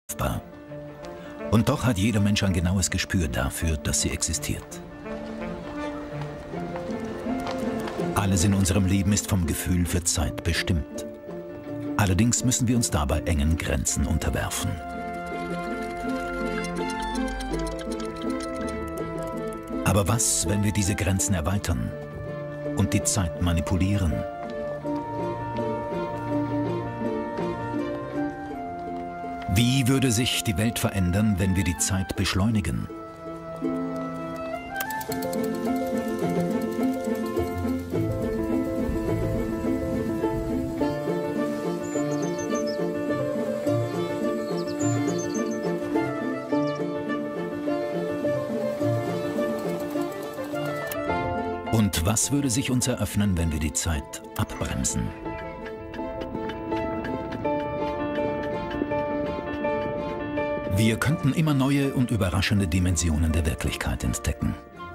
Und doch hat jeder Mensch ein genaues Gespür dafür, dass sie existiert. Alles in unserem Leben ist vom Gefühl für Zeit bestimmt. Allerdings müssen wir uns dabei engen Grenzen unterwerfen. Aber was, wenn wir diese Grenzen erweitern und die Zeit manipulieren? Wie würde sich die Welt verändern, wenn wir die Zeit beschleunigen? Und was würde sich uns eröffnen, wenn wir die Zeit abbremsen? Wir könnten immer neue und überraschende Dimensionen der Wirklichkeit entdecken.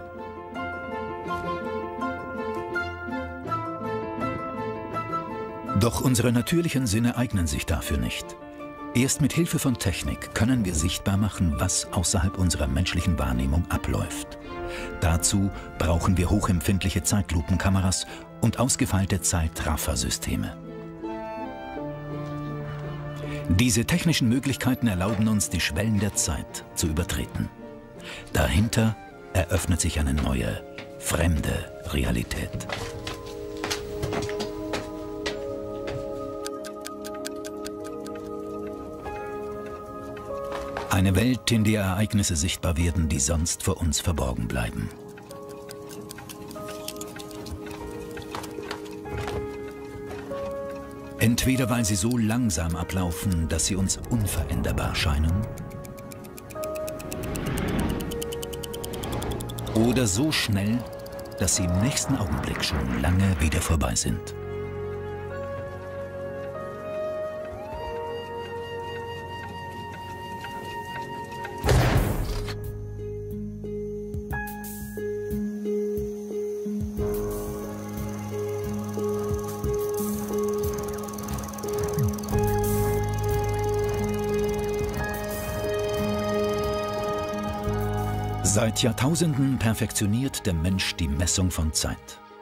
Doch unsere natürlichen Sinne eignen sich dafür nicht. Erst mit Hilfe von Technik können wir sichtbar machen, was außerhalb unserer menschlichen Wahrnehmung abläuft. Dazu brauchen wir hochempfindliche Zeitlupenkameras und ausgefeilte Zeitraffersysteme. Diese technischen Möglichkeiten erlauben uns, die Schwellen der Zeit zu übertreten. Dahinter eröffnet sich eine neue, fremde Realität. Eine Welt, in der Ereignisse sichtbar werden, die sonst vor uns verborgen bleiben. Entweder weil sie so langsam ablaufen, dass sie uns unveränderbar scheinen, oder so schnell, dass sie im nächsten Augenblick schon lange wieder vorbei sind. Seit Jahrtausenden perfektioniert der Mensch die Messung von Zeit.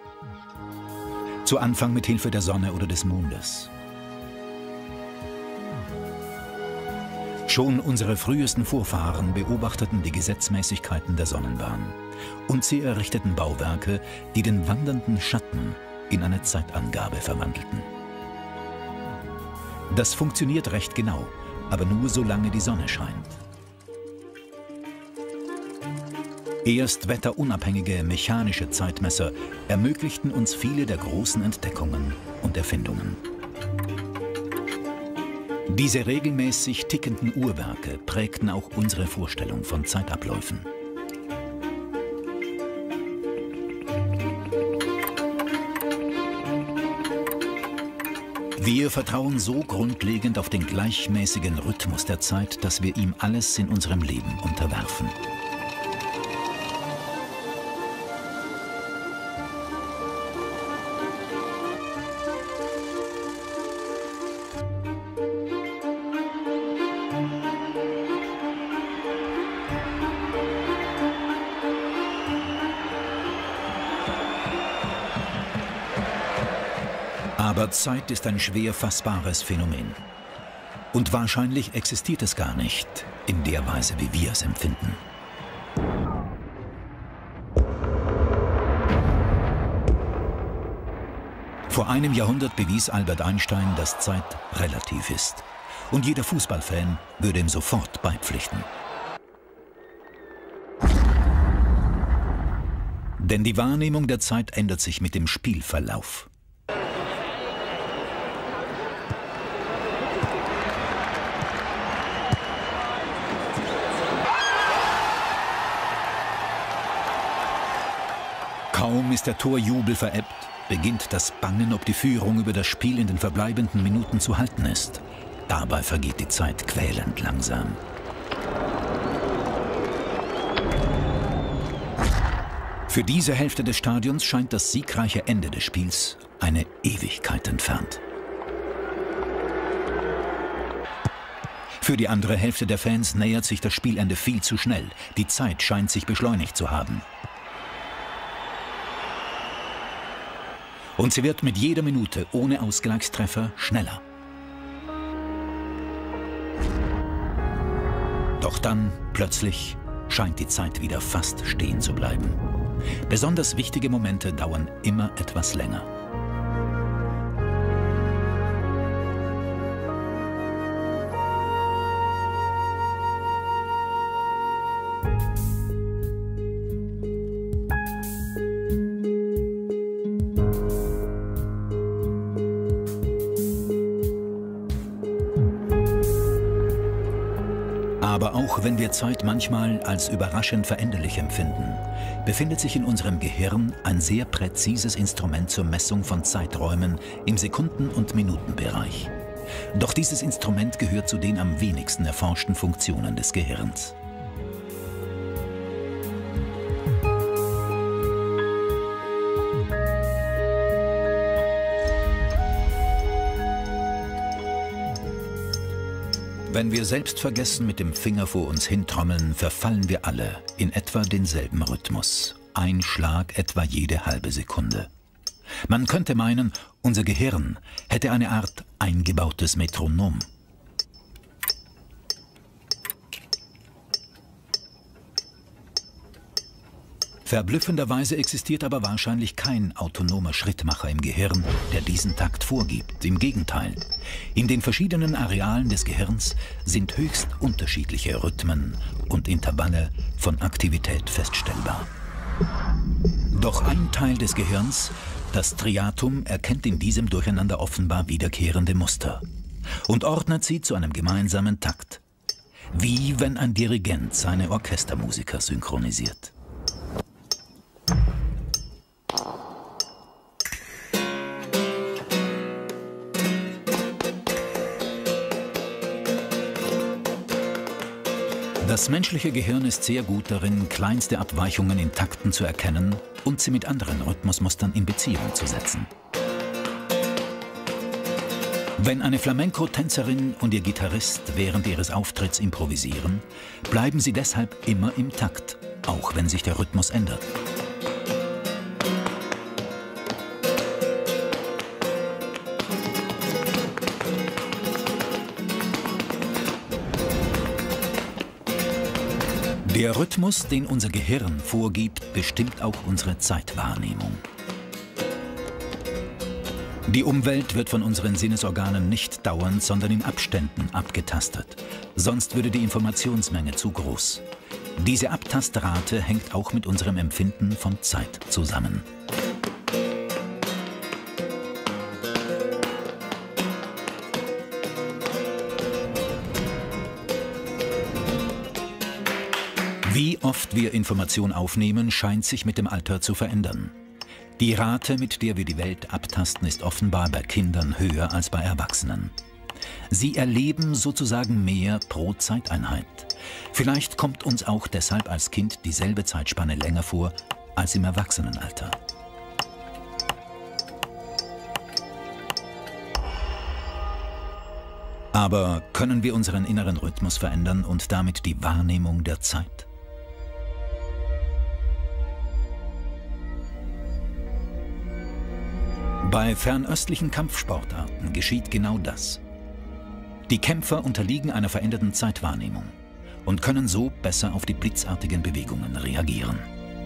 Zu Anfang mit Hilfe der Sonne oder des Mondes. Schon unsere frühesten Vorfahren beobachteten die Gesetzmäßigkeiten der Sonnenbahn und sie errichteten Bauwerke, die den wandernden Schatten in eine Zeitangabe verwandelten. Das funktioniert recht genau, aber nur solange die Sonne scheint. Erst wetterunabhängige mechanische Zeitmesser ermöglichten uns viele der großen Entdeckungen und Erfindungen. Diese regelmäßig tickenden Uhrwerke prägten auch unsere Vorstellung von Zeitabläufen. Wir vertrauen so grundlegend auf den gleichmäßigen Rhythmus der Zeit, dass wir ihm alles in unserem Leben unterwerfen. Aber Zeit ist ein schwer fassbares Phänomen. Und wahrscheinlich existiert es gar nicht in der Weise, wie wir es empfinden. Vor einem Jahrhundert bewies Albert Einstein, dass Zeit relativ ist. Und jeder Fußballfan würde ihm sofort beipflichten. Denn die Wahrnehmung der Zeit ändert sich mit dem Spielverlauf. Kaum ist der Torjubel verebbt, beginnt das Bangen, ob die Führung über das Spiel in den verbleibenden Minuten zu halten ist. Dabei vergeht die Zeit quälend langsam. Für diese Hälfte des Stadions scheint das siegreiche Ende des Spiels eine Ewigkeit entfernt. Für die andere Hälfte der Fans nähert sich das Spielende viel zu schnell. Die Zeit scheint sich beschleunigt zu haben. Und sie wird mit jeder Minute ohne Ausgleichstreffer schneller. Doch dann, plötzlich, scheint die Zeit wieder fast stehen zu bleiben. Besonders wichtige Momente dauern immer etwas länger. Aber auch wenn wir Zeit manchmal als überraschend veränderlich empfinden, befindet sich in unserem Gehirn ein sehr präzises Instrument zur Messung von Zeiträumen im Sekunden- und Minutenbereich. Doch dieses Instrument gehört zu den am wenigsten erforschten Funktionen des Gehirns. Wenn wir selbstvergessen mit dem Finger vor uns hintrommeln, verfallen wir alle in etwa denselben Rhythmus. Ein Schlag etwa jede halbe Sekunde. Man könnte meinen, unser Gehirn hätte eine Art eingebautes Metronom. Verblüffenderweise existiert aber wahrscheinlich kein autonomer Schrittmacher im Gehirn, der diesen Takt vorgibt. Im Gegenteil, in den verschiedenen Arealen des Gehirns sind höchst unterschiedliche Rhythmen und Intervalle von Aktivität feststellbar. Doch ein Teil des Gehirns, das Striatum, erkennt in diesem Durcheinander offenbar wiederkehrende Muster und ordnet sie zu einem gemeinsamen Takt. Wie wenn ein Dirigent seine Orchestermusiker synchronisiert. Das menschliche Gehirn ist sehr gut darin, kleinste Abweichungen in Takten zu erkennen und sie mit anderen Rhythmusmustern in Beziehung zu setzen. Wenn eine Flamenco-Tänzerin und ihr Gitarrist während ihres Auftritts improvisieren, bleiben sie deshalb immer im Takt, auch wenn sich der Rhythmus ändert. Der Rhythmus, den unser Gehirn vorgibt, bestimmt auch unsere Zeitwahrnehmung. Die Umwelt wird von unseren Sinnesorganen nicht dauernd, sondern in Abständen abgetastet. Sonst würde die Informationsmenge zu groß. Diese Abtastrate hängt auch mit unserem Empfinden von Zeit zusammen. Wie oft wir Information aufnehmen, scheint sich mit dem Alter zu verändern. Die Rate, mit der wir die Welt abtasten, ist offenbar bei Kindern höher als bei Erwachsenen. Sie erleben sozusagen mehr pro Zeiteinheit. Vielleicht kommt uns auch deshalb als Kind dieselbe Zeitspanne länger vor als im Erwachsenenalter. Aber können wir unseren inneren Rhythmus verändern und damit die Wahrnehmung der Zeit? Bei fernöstlichen Kampfsportarten geschieht genau das. Die Kämpfer unterliegen einer veränderten Zeitwahrnehmung und können so besser auf die blitzartigen Bewegungen reagieren.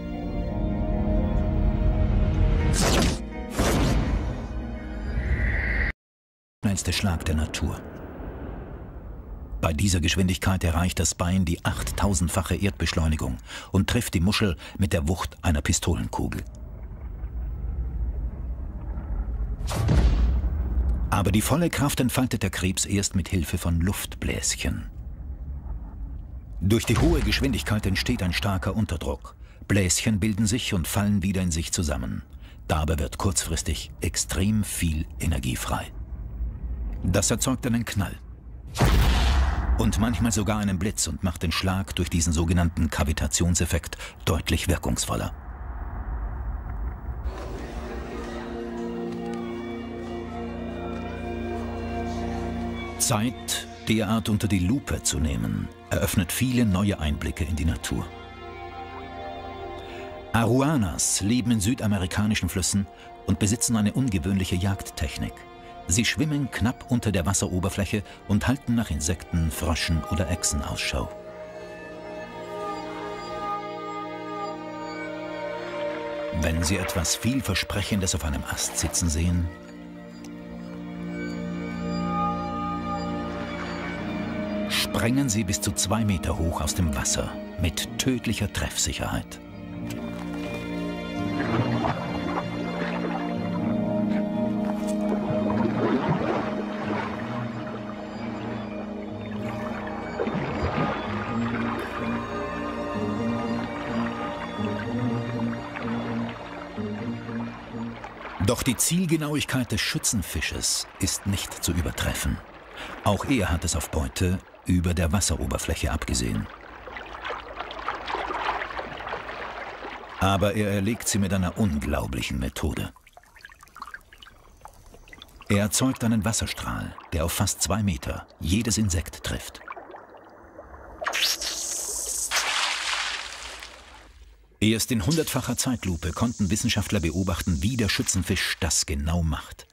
Schnellste Schlag der Natur. Bei dieser Geschwindigkeit erreicht das Bein die 8000-fache Erdbeschleunigung und trifft die Muschel mit der Wucht einer Pistolenkugel. Aber die volle Kraft entfaltet der Krebs erst mit Hilfe von Luftbläschen. Durch die hohe Geschwindigkeit entsteht ein starker Unterdruck. Bläschen bilden sich und fallen wieder in sich zusammen. Dabei wird kurzfristig extrem viel Energie frei. Das erzeugt einen Knall. Und manchmal sogar einen Blitz und macht den Schlag durch diesen sogenannten Kavitationseffekt deutlich wirkungsvoller. Zeit Derart unter die Lupe zu nehmen, eröffnet viele neue Einblicke in die Natur. Arowanas leben in südamerikanischen Flüssen und besitzen eine ungewöhnliche Jagdtechnik. Sie schwimmen knapp unter der Wasseroberfläche und halten nach Insekten, Fröschen oder Echsen Ausschau. Wenn Sie etwas Vielversprechendes auf einem Ast sitzen sehen, sprengen sie bis zu 2 Meter hoch aus dem Wasser mit tödlicher Treffsicherheit. Doch die Zielgenauigkeit des Schützenfisches ist nicht zu übertreffen. Auch er hat es auf Beute über der Wasseroberfläche abgesehen. Aber er erlegt sie mit einer unglaublichen Methode. Er erzeugt einen Wasserstrahl, der auf fast 2 Meter jedes Insekt trifft. Erst in 100-facher Zeitlupe konnten Wissenschaftler beobachten, wie der Schützenfisch das genau macht.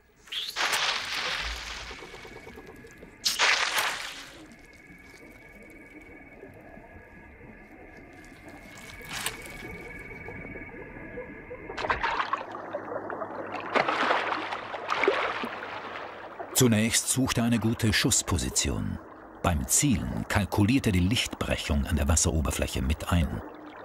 Zunächst sucht er eine gute Schussposition. Beim Zielen kalkuliert er die Lichtbrechung an der Wasseroberfläche mit ein.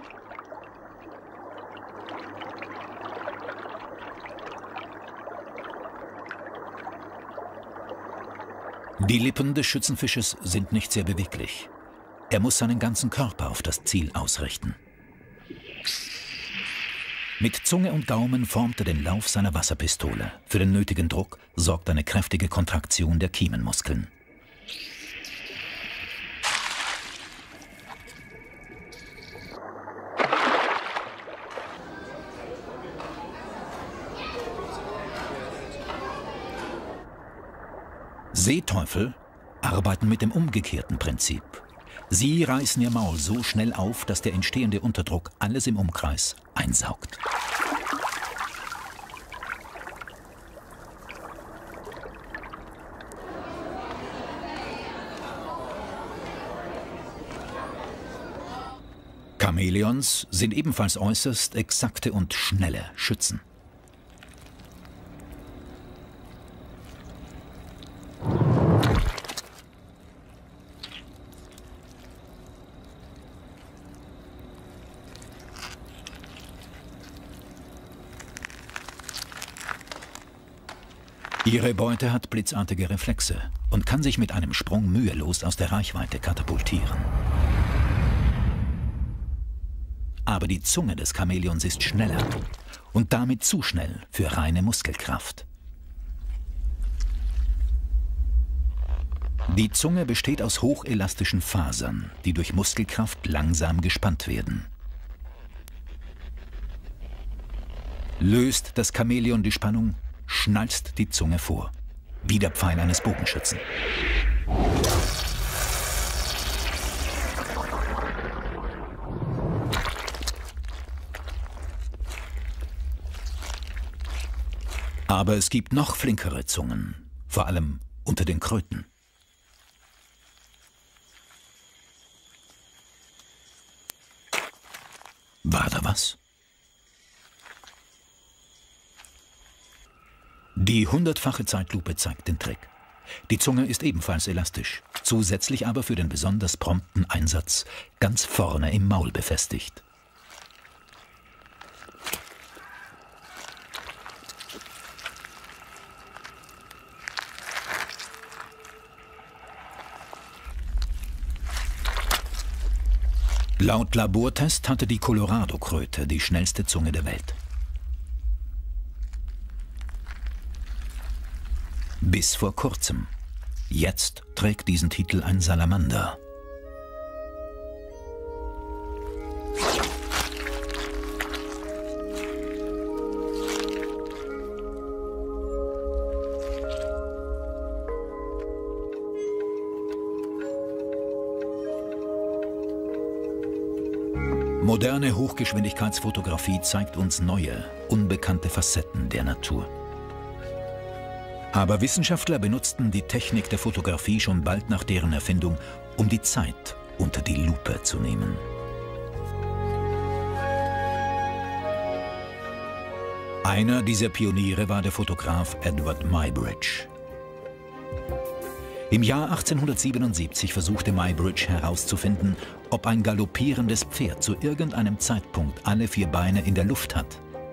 Die Lippen des Schützenfisches sind nicht sehr beweglich. Er muss seinen ganzen Körper auf das Ziel ausrichten. Mit Zunge und Gaumen formt er den Lauf seiner Wasserpistole. Für den nötigen Druck sorgt eine kräftige Kontraktion der Kiemenmuskeln. Seeteufel arbeiten mit dem umgekehrten Prinzip. Sie reißen ihr Maul so schnell auf, dass der entstehende Unterdruck alles im Umkreis einsaugt. Chamäleons sind ebenfalls äußerst exakte und schnelle Schützen. Ihre Beute hat blitzartige Reflexe und kann sich mit einem Sprung mühelos aus der Reichweite katapultieren. Aber die Zunge des Chamäleons ist schneller und damit zu schnell für reine Muskelkraft. Die Zunge besteht aus hochelastischen Fasern, die durch Muskelkraft langsam gespannt werden. Löst das Chamäleon die Spannung, schnalzt die Zunge vor, wie der Pfeil eines Bogenschützen. Aber es gibt noch flinkere Zungen, vor allem unter den Kröten. War da was? Die 100-fache Zeitlupe zeigt den Trick. Die Zunge ist ebenfalls elastisch, zusätzlich aber für den besonders prompten Einsatz ganz vorne im Maul befestigt. Laut Labortest hatte die Colorado-Kröte die schnellste Zunge der Welt. Bis vor kurzem. Jetzt trägt diesen Titel ein Salamander. Moderne Hochgeschwindigkeitsfotografie zeigt uns neue, unbekannte Facetten der Natur. Aber Wissenschaftler benutzten die Technik der Fotografie schon bald nach deren Erfindung, um die Zeit unter die Lupe zu nehmen. Einer dieser Pioniere war der Fotograf Edward Muybridge. Im Jahr 1877 versuchte Muybridge herauszufinden, ob ein galoppierendes Pferd zu irgendeinem Zeitpunkt alle 4 Beine in der Luft hat.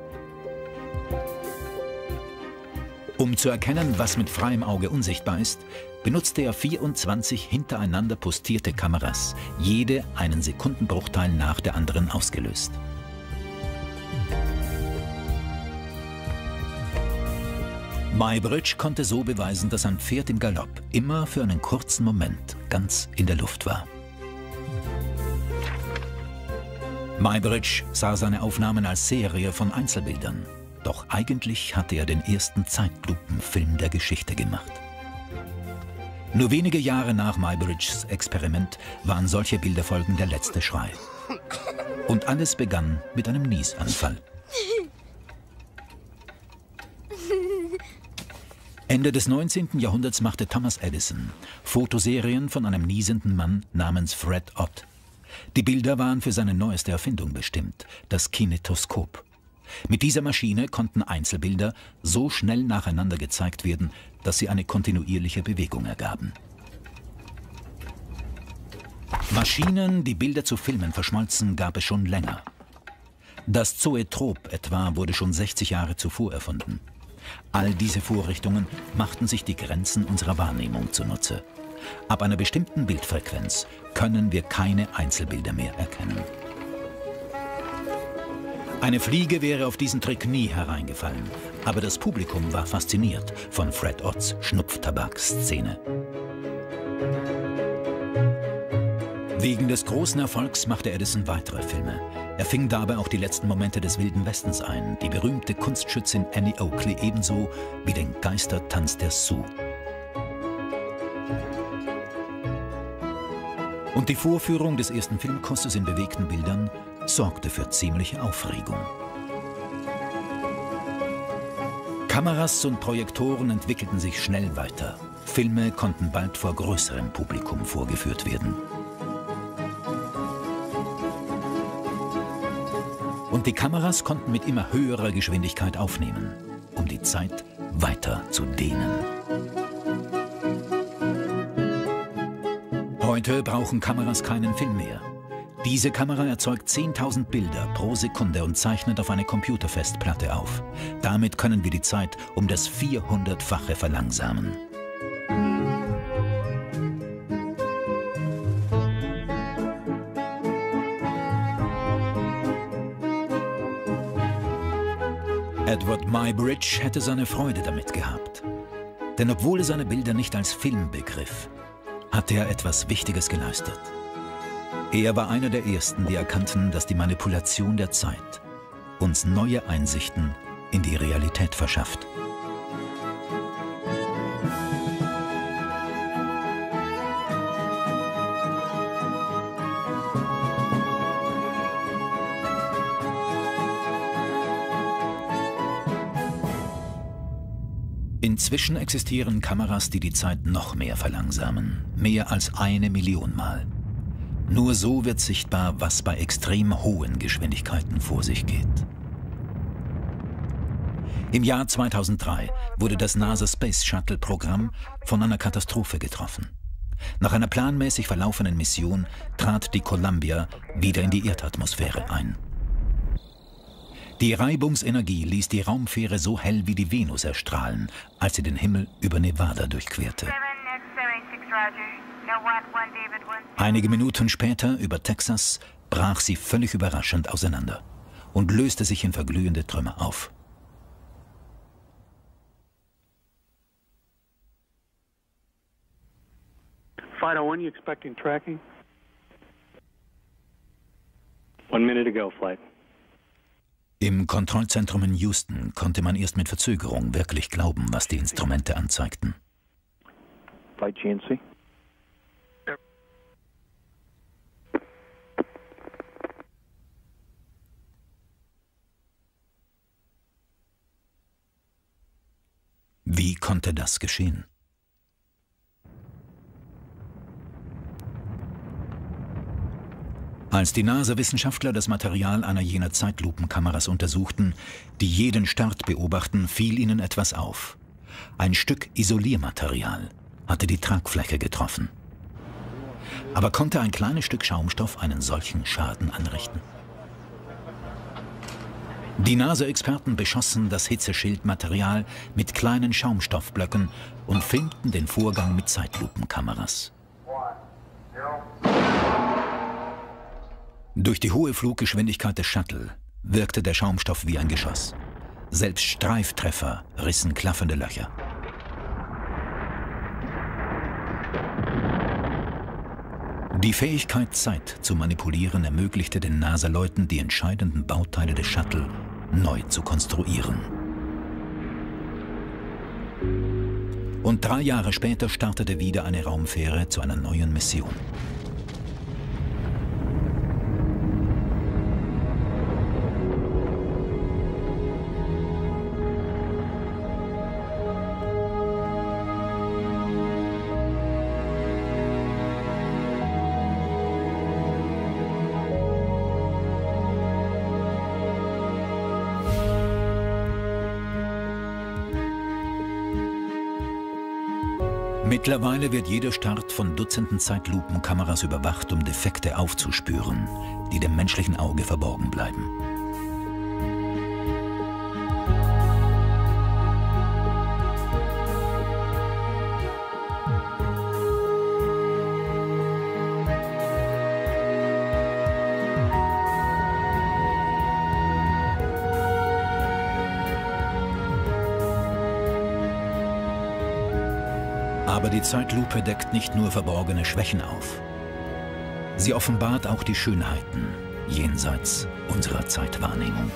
Um zu erkennen, was mit freiem Auge unsichtbar ist, benutzte er 24 hintereinander postierte Kameras, jede einen Sekundenbruchteil nach der anderen ausgelöst. Muybridge konnte so beweisen, dass ein Pferd im Galopp immer für einen kurzen Moment ganz in der Luft war. Muybridge sah seine Aufnahmen als Serie von Einzelbildern. Doch eigentlich hatte er den ersten Zeitlupenfilm der Geschichte gemacht. Nur wenige Jahre nach Muybridges Experiment waren solche Bilderfolgen der letzte Schrei. Und alles begann mit einem Niesanfall. Ende des 19. Jahrhunderts machte Thomas Edison Fotoserien von einem niesenden Mann namens Fred Ott. Die Bilder waren für seine neueste Erfindung bestimmt, das Kinetoskop. Mit dieser Maschine konnten Einzelbilder so schnell nacheinander gezeigt werden, dass sie eine kontinuierliche Bewegung ergaben. Maschinen, die Bilder zu Filmen verschmolzen, gab es schon länger. Das Zoetrop etwa wurde schon 60 Jahre zuvor erfunden. All diese Vorrichtungen machten sich die Grenzen unserer Wahrnehmung zunutze. Ab einer bestimmten Bildfrequenz können wir keine Einzelbilder mehr erkennen. Eine Fliege wäre auf diesen Trick nie hereingefallen, aber das Publikum war fasziniert von Fred Otts Schnupftabak-Szene. Wegen des großen Erfolgs machte Edison weitere Filme. Er fing dabei auch die letzten Momente des Wilden Westens ein, die berühmte Kunstschützin Annie Oakley ebenso wie den Geistertanz der Sioux. Und die Vorführung des ersten Filmkurses in bewegten Bildern sorgte für ziemliche Aufregung. Kameras und Projektoren entwickelten sich schnell weiter. Filme konnten bald vor größerem Publikum vorgeführt werden. Und die Kameras konnten mit immer höherer Geschwindigkeit aufnehmen, um die Zeit weiter zu dehnen. Heute brauchen Kameras keinen Film mehr. Diese Kamera erzeugt 10.000 Bilder pro Sekunde und zeichnet auf eine Computerfestplatte auf. Damit können wir die Zeit um das 400-fache verlangsamen. Edward Muybridge hätte seine Freude damit gehabt. Denn obwohl er seine Bilder nicht als Film begriff, hatte er etwas Wichtiges geleistet. Er war einer der Ersten, die erkannten, dass die Manipulation der Zeit uns neue Einsichten in die Realität verschafft. Inzwischen existieren Kameras, die die Zeit noch mehr verlangsamen, mehr als 1 Million Mal. Nur so wird sichtbar, was bei extrem hohen Geschwindigkeiten vor sich geht. Im Jahr 2003 wurde das NASA Space Shuttle Programm von einer Katastrophe getroffen. Nach einer planmäßig verlaufenden Mission trat die Columbia wieder in die Erdatmosphäre ein. Die Reibungsenergie ließ die Raumfähre so hell wie die Venus erstrahlen, als sie den Himmel über Nevada durchquerte. Einige Minuten später, über Texas, brach sie völlig überraschend auseinander und löste sich in verglühende Trümmer auf. Fido 1, you expecting tracking? 1 minute to go, flight. Im Kontrollzentrum in Houston konnte man erst mit Verzögerung wirklich glauben, was die Instrumente anzeigten. Flight GNC. Wie konnte das geschehen? Als die NASA-Wissenschaftler das Material einer jener Zeitlupenkameras untersuchten, die jeden Start beobachten, fiel ihnen etwas auf. Ein Stück Isoliermaterial hatte die Tragfläche getroffen. Aber konnte ein kleines Stück Schaumstoff einen solchen Schaden anrichten? Die NASA-Experten beschossen das Hitzeschildmaterial mit kleinen Schaumstoffblöcken und filmten den Vorgang mit Zeitlupenkameras. Durch die hohe Fluggeschwindigkeit des Shuttle wirkte der Schaumstoff wie ein Geschoss. Selbst Streiftreffer rissen klaffende Löcher. Die Fähigkeit, Zeit zu manipulieren, ermöglichte den NASA-Leuten, die entscheidenden Bauteile des Shuttle neu zu konstruieren. Und 3 Jahre später startete wieder eine Raumfähre zu einer neuen Mission. Mittlerweile wird jeder Start von Dutzenden Zeitlupenkameras überwacht, um Defekte aufzuspüren, die dem menschlichen Auge verborgen bleiben. Aber die Zeitlupe deckt nicht nur verborgene Schwächen auf. Sie offenbart auch die Schönheiten jenseits unserer Zeitwahrnehmung.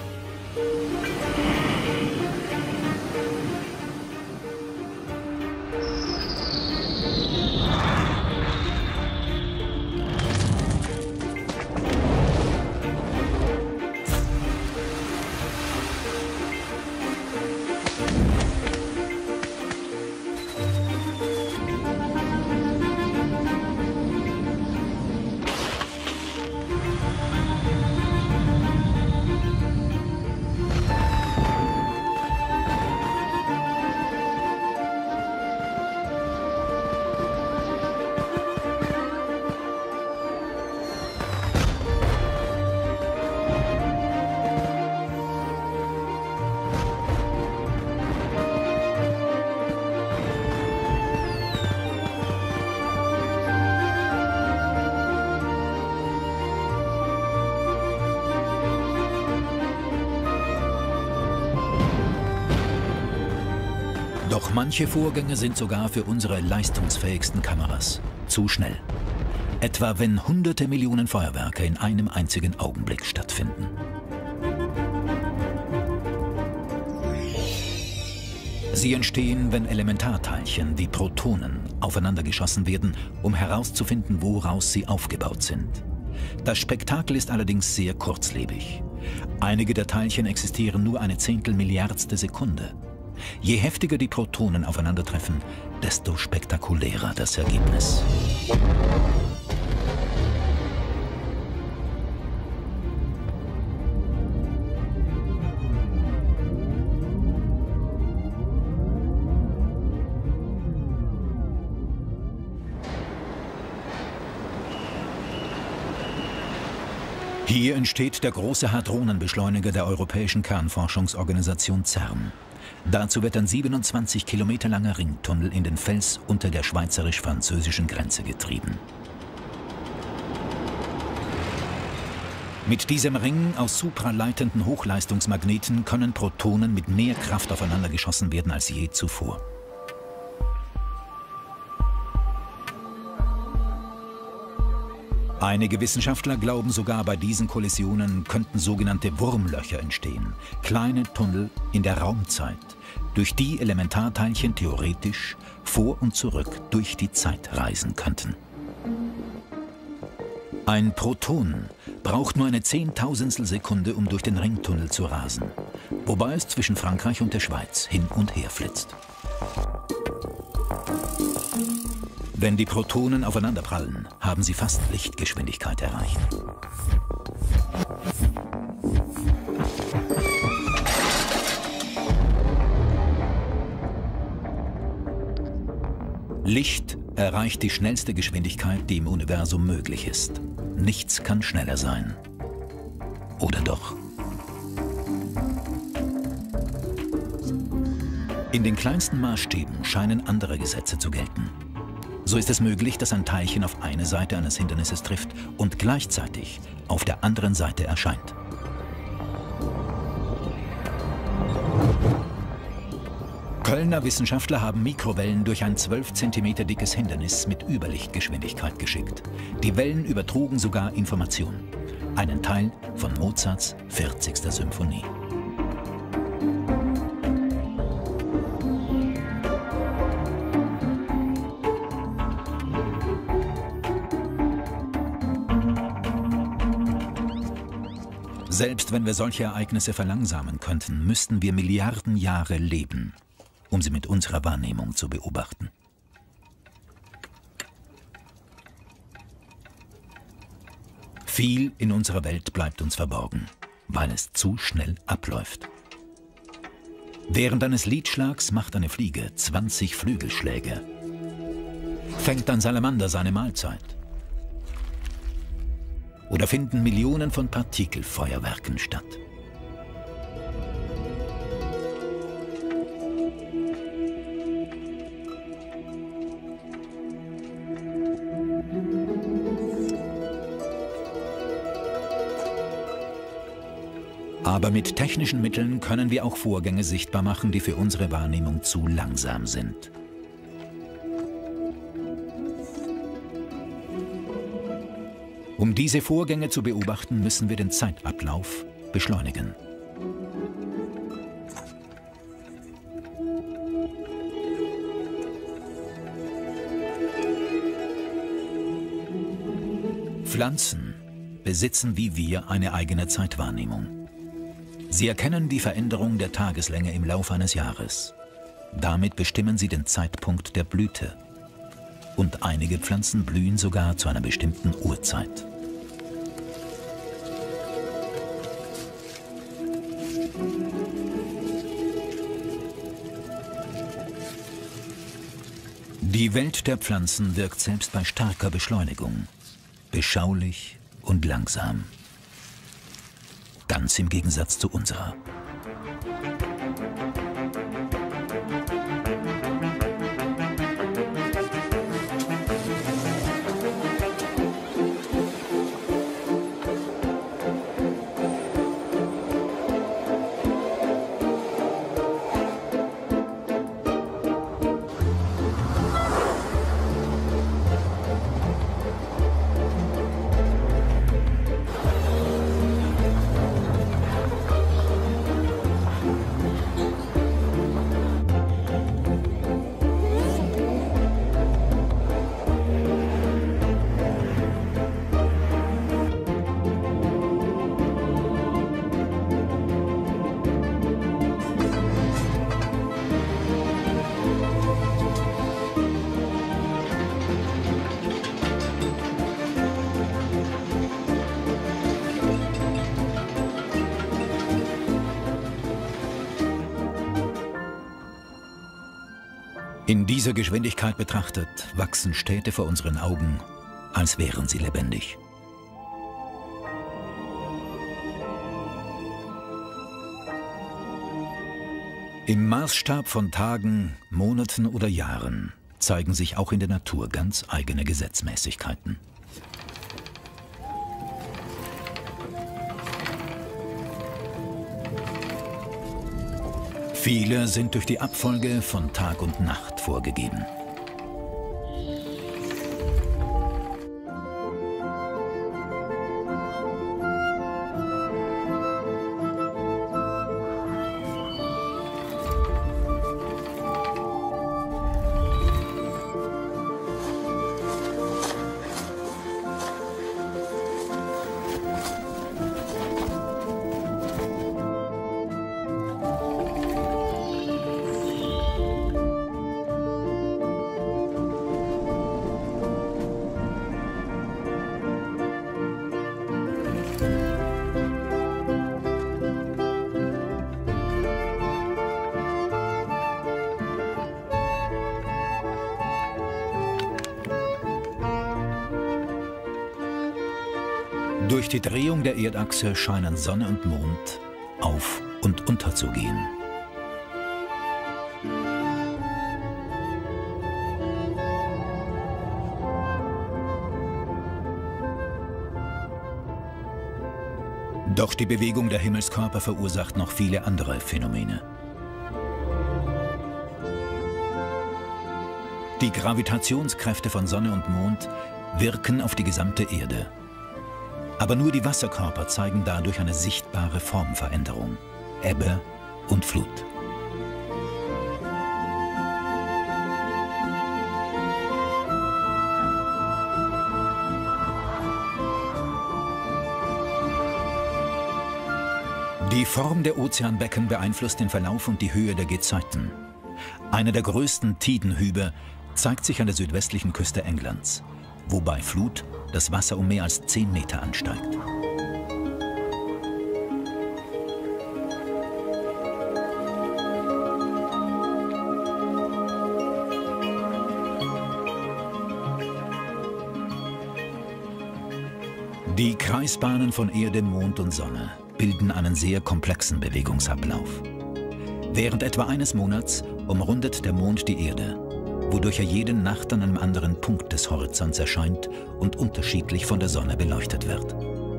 Doch manche Vorgänge sind sogar für unsere leistungsfähigsten Kameras zu schnell. Etwa wenn hunderte Millionen Feuerwerke in einem einzigen Augenblick stattfinden. Sie entstehen, wenn Elementarteilchen wie Protonen aufeinander geschossen werden, um herauszufinden, woraus sie aufgebaut sind. Das Spektakel ist allerdings sehr kurzlebig. Einige der Teilchen existieren nur eine Zehntelmilliardstel Sekunde. Je heftiger die Protonen aufeinandertreffen, desto spektakulärer das Ergebnis. Hier entsteht der große Hadronenbeschleuniger der Europäischen Kernforschungsorganisation CERN. Dazu wird ein 27 Kilometer langer Ringtunnel in den Fels unter der schweizerisch-französischen Grenze getrieben. Mit diesem Ring aus supraleitenden Hochleistungsmagneten können Protonen mit mehr Kraft aufeinander geschossen werden als je zuvor. Einige Wissenschaftler glauben sogar, bei diesen Kollisionen könnten sogenannte Wurmlöcher entstehen, kleine Tunnel in der Raumzeit, durch die Elementarteilchen theoretisch vor und zurück durch die Zeit reisen könnten. Ein Proton braucht nur eine Zehntausendstel Sekunde, um durch den Ringtunnel zu rasen, wobei es zwischen Frankreich und der Schweiz hin und her flitzt. Wenn die Protonen aufeinanderprallen, haben sie fast Lichtgeschwindigkeit erreicht. Licht erreicht die schnellste Geschwindigkeit, die im Universum möglich ist. Nichts kann schneller sein. Oder doch? In den kleinsten Maßstäben scheinen andere Gesetze zu gelten. So ist es möglich, dass ein Teilchen auf eine Seite eines Hindernisses trifft und gleichzeitig auf der anderen Seite erscheint. Kölner Wissenschaftler haben Mikrowellen durch ein 12 cm dickes Hindernis mit Überlichtgeschwindigkeit geschickt. Die Wellen übertrugen sogar Informationen. Einen Teil von Mozarts 40. Symphonie. Selbst wenn wir solche Ereignisse verlangsamen könnten, müssten wir Milliarden Jahre leben, um sie mit unserer Wahrnehmung zu beobachten. Viel in unserer Welt bleibt uns verborgen, weil es zu schnell abläuft. Während eines Liedschlags macht eine Fliege 20 Flügelschläge. Fängt ein Salamander seine Mahlzeit? Oder finden Millionen von Partikelfeuerwerken statt? Aber mit technischen Mitteln können wir auch Vorgänge sichtbar machen, die für unsere Wahrnehmung zu langsam sind. Um diese Vorgänge zu beobachten, müssen wir den Zeitablauf beschleunigen. Pflanzen besitzen wie wir eine eigene Zeitwahrnehmung. Sie erkennen die Veränderung der Tageslänge im Lauf eines Jahres. Damit bestimmen sie den Zeitpunkt der Blüte. Und einige Pflanzen blühen sogar zu einer bestimmten Uhrzeit. Die Welt der Pflanzen wirkt selbst bei starker Beschleunigung, beschaulich und langsam. Ganz im Gegensatz zu unserer. In dieser Geschwindigkeit betrachtet, wachsen Städte vor unseren Augen, als wären sie lebendig. Im Maßstab von Tagen, Monaten oder Jahren zeigen sich auch in der Natur ganz eigene Gesetzmäßigkeiten. Viele sind durch die Abfolge von Tag und Nacht vorgegeben. Durch die Drehung der Erdachse scheinen Sonne und Mond auf- und unterzugehen. Doch die Bewegung der Himmelskörper verursacht noch viele andere Phänomene. Die Gravitationskräfte von Sonne und Mond wirken auf die gesamte Erde. Aber nur die Wasserkörper zeigen dadurch eine sichtbare Formveränderung, Ebbe und Flut. Die Form der Ozeanbecken beeinflusst den Verlauf und die Höhe der Gezeiten. Einer der größten Tidenhübe zeigt sich an der südwestlichen Küste Englands, wo bei Flut das Wasser um mehr als 10 Meter ansteigt. Die Kreisbahnen von Erde, Mond und Sonne bilden einen sehr komplexen Bewegungsablauf. Während etwa eines Monats umrundet der Mond die Erde, wodurch er jede Nacht an einem anderen Punkt des Horizonts erscheint und unterschiedlich von der Sonne beleuchtet wird.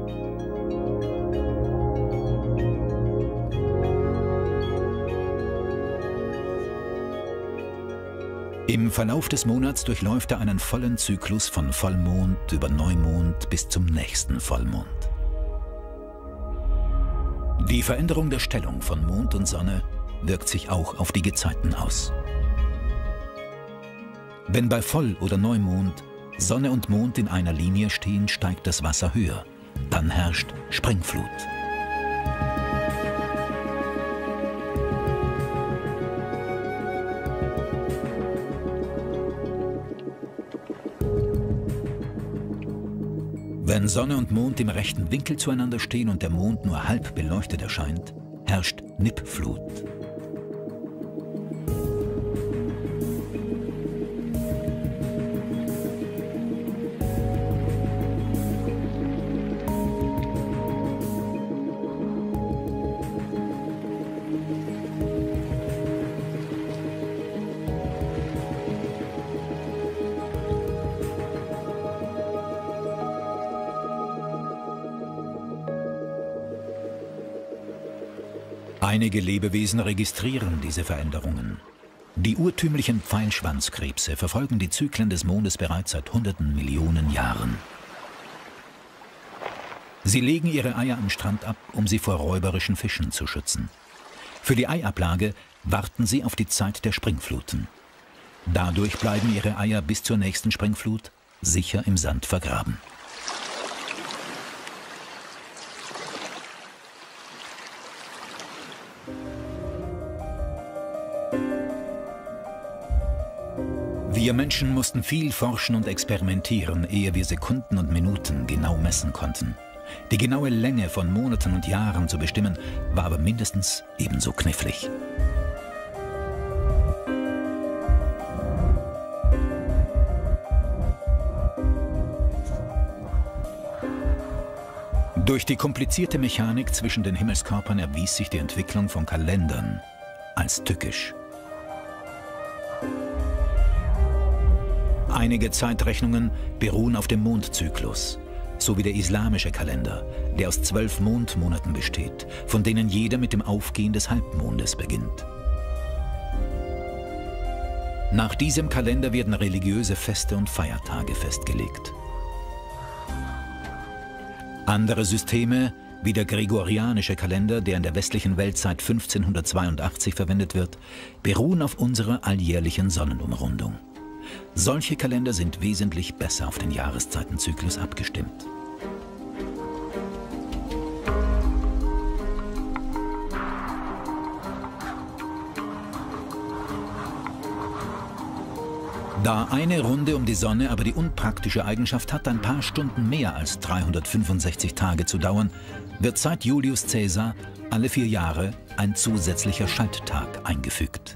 Im Verlauf des Monats durchläuft er einen vollen Zyklus von Vollmond über Neumond bis zum nächsten Vollmond. Die Veränderung der Stellung von Mond und Sonne wirkt sich auch auf die Gezeiten aus. Wenn bei Voll- oder Neumond Sonne und Mond in einer Linie stehen, steigt das Wasser höher. Dann herrscht Springflut. Wenn Sonne und Mond im rechten Winkel zueinander stehen und der Mond nur halb beleuchtet erscheint, herrscht Nippflut. Einige Lebewesen registrieren diese Veränderungen. Die urtümlichen Pfeilschwanzkrebse verfolgen die Zyklen des Mondes bereits seit hunderten Millionen Jahren. Sie legen ihre Eier am Strand ab, um sie vor räuberischen Fischen zu schützen. Für die Eiablage warten sie auf die Zeit der Springfluten. Dadurch bleiben ihre Eier bis zur nächsten Springflut sicher im Sand vergraben. Wir Menschen mussten viel forschen und experimentieren, ehe wir Sekunden und Minuten genau messen konnten. Die genaue Länge von Monaten und Jahren zu bestimmen, war aber mindestens ebenso knifflig. Durch die komplizierte Mechanik zwischen den Himmelskörpern erwies sich die Entwicklung von Kalendern als tückisch. Einige Zeitrechnungen beruhen auf dem Mondzyklus, sowie der islamische Kalender, der aus 12 Mondmonaten besteht, von denen jeder mit dem Aufgehen des Halbmondes beginnt. Nach diesem Kalender werden religiöse Feste und Feiertage festgelegt. Andere Systeme, wie der gregorianische Kalender, der in der westlichen Welt seit 1582 verwendet wird, beruhen auf unserer alljährlichen Sonnenumrundung. Solche Kalender sind wesentlich besser auf den Jahreszeitenzyklus abgestimmt. Da eine Runde um die Sonne aber die unpraktische Eigenschaft hat, ein paar Stunden mehr als 365 Tage zu dauern, wird seit Julius Caesar alle 4 Jahre ein zusätzlicher Schalttag eingefügt.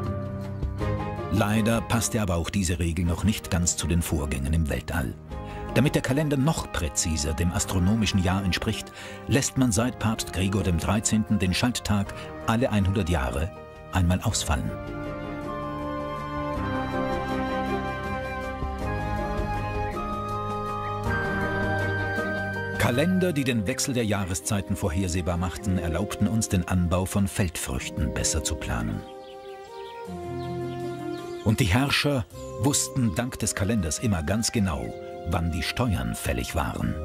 Leider passte aber auch diese Regel noch nicht ganz zu den Vorgängen im Weltall. Damit der Kalender noch präziser dem astronomischen Jahr entspricht, lässt man seit Papst Gregor XIII. Den Schalttag alle 100 Jahre einmal ausfallen. Kalender, die den Wechsel der Jahreszeiten vorhersehbar machten, erlaubten uns den Anbau von Feldfrüchten besser zu planen. Und die Herrscher wussten dank des Kalenders immer ganz genau, wann die Steuern fällig waren.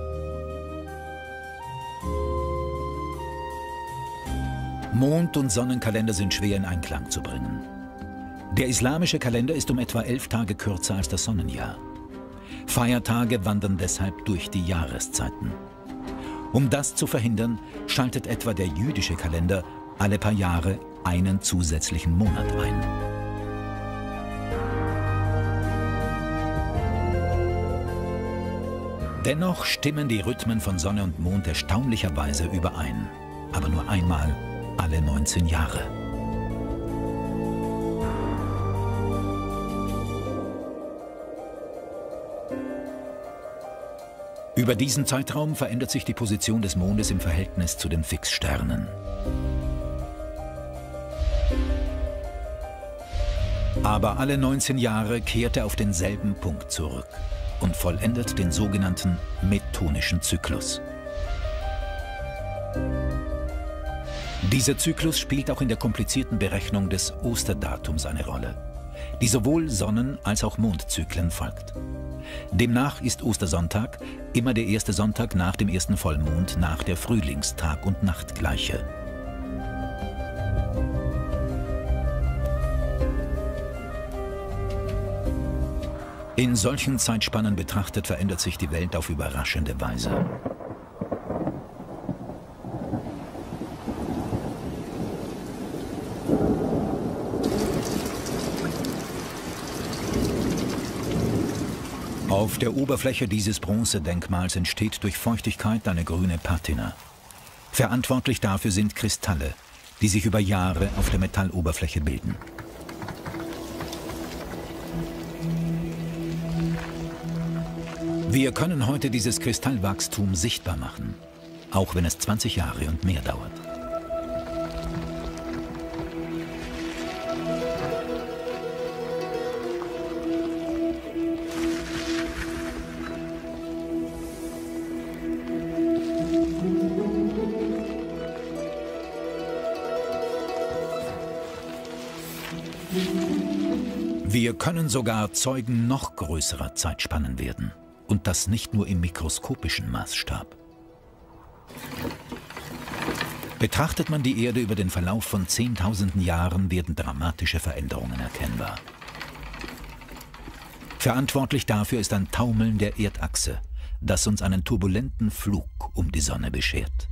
Mond- und Sonnenkalender sind schwer in Einklang zu bringen. Der islamische Kalender ist um etwa 11 Tage kürzer als das Sonnenjahr. Feiertage wandern deshalb durch die Jahreszeiten. Um das zu verhindern, schaltet etwa der jüdische Kalender alle paar Jahre einen zusätzlichen Monat ein. Dennoch stimmen die Rhythmen von Sonne und Mond erstaunlicherweise überein, aber nur einmal alle 19 Jahre. Über diesen Zeitraum verändert sich die Position des Mondes im Verhältnis zu den Fixsternen. Aber alle 19 Jahre kehrt er auf denselben Punkt zurück und vollendet den sogenannten mettonischen Zyklus. Dieser Zyklus spielt auch in der komplizierten Berechnung des Osterdatums eine Rolle, die sowohl Sonnen- als auch Mondzyklen folgt. Demnach ist Ostersonntag immer der erste Sonntag nach dem ersten Vollmond nach der Frühlingstag- und Nachtgleiche. In solchen Zeitspannen betrachtet verändert sich die Welt auf überraschende Weise. Auf der Oberfläche dieses Bronzedenkmals entsteht durch Feuchtigkeit eine grüne Patina. Verantwortlich dafür sind Kristalle, die sich über Jahre auf der Metalloberfläche bilden. Wir können heute dieses Kristallwachstum sichtbar machen, auch wenn es 20 Jahre und mehr dauert. Wir können sogar Zeugen noch größerer Zeitspannen werden. Und das nicht nur im mikroskopischen Maßstab. Betrachtet man die Erde über den Verlauf von Zehntausenden Jahren, werden dramatische Veränderungen erkennbar. Verantwortlich dafür ist ein Taumeln der Erdachse, das uns einen turbulenten Flug um die Sonne beschert.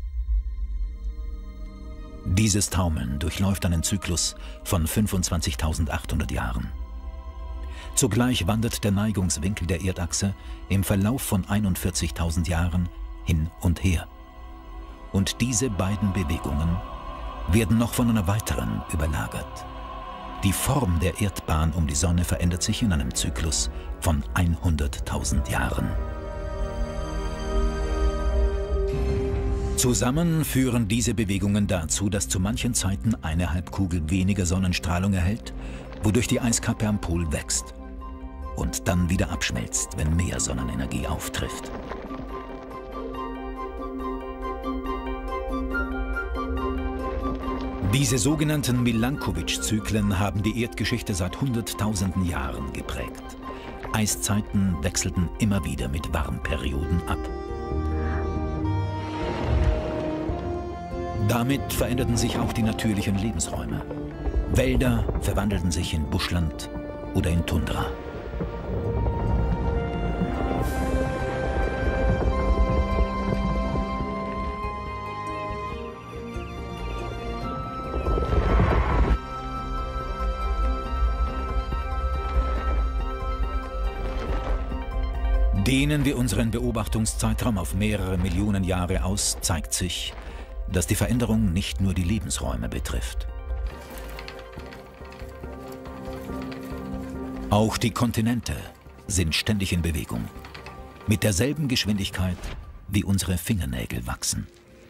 Dieses Taumeln durchläuft einen Zyklus von 25.800 Jahren. Zugleich wandert der Neigungswinkel der Erdachse im Verlauf von 41.000 Jahren hin und her. Und diese beiden Bewegungen werden noch von einer weiteren überlagert. Die Form der Erdbahn um die Sonne verändert sich in einem Zyklus von 100.000 Jahren. Zusammen führen diese Bewegungen dazu, dass zu manchen Zeiten eine Halbkugel weniger Sonnenstrahlung erhält, wodurch die Eiskappe am Pol wächst und dann wieder abschmelzt, wenn mehr Sonnenenergie auftrifft. Diese sogenannten Milankovitch-Zyklen haben die Erdgeschichte seit hunderttausenden Jahren geprägt. Eiszeiten wechselten immer wieder mit Warmperioden ab. Damit veränderten sich auch die natürlichen Lebensräume. Wälder verwandelten sich in Buschland oder in Tundra. Dehnen wir unseren Beobachtungszeitraum auf mehrere Millionen Jahre aus, zeigt sich, dass die Veränderung nicht nur die Lebensräume betrifft. Auch die Kontinente sind ständig in Bewegung. Mit derselben Geschwindigkeit, wie unsere Fingernägel wachsen.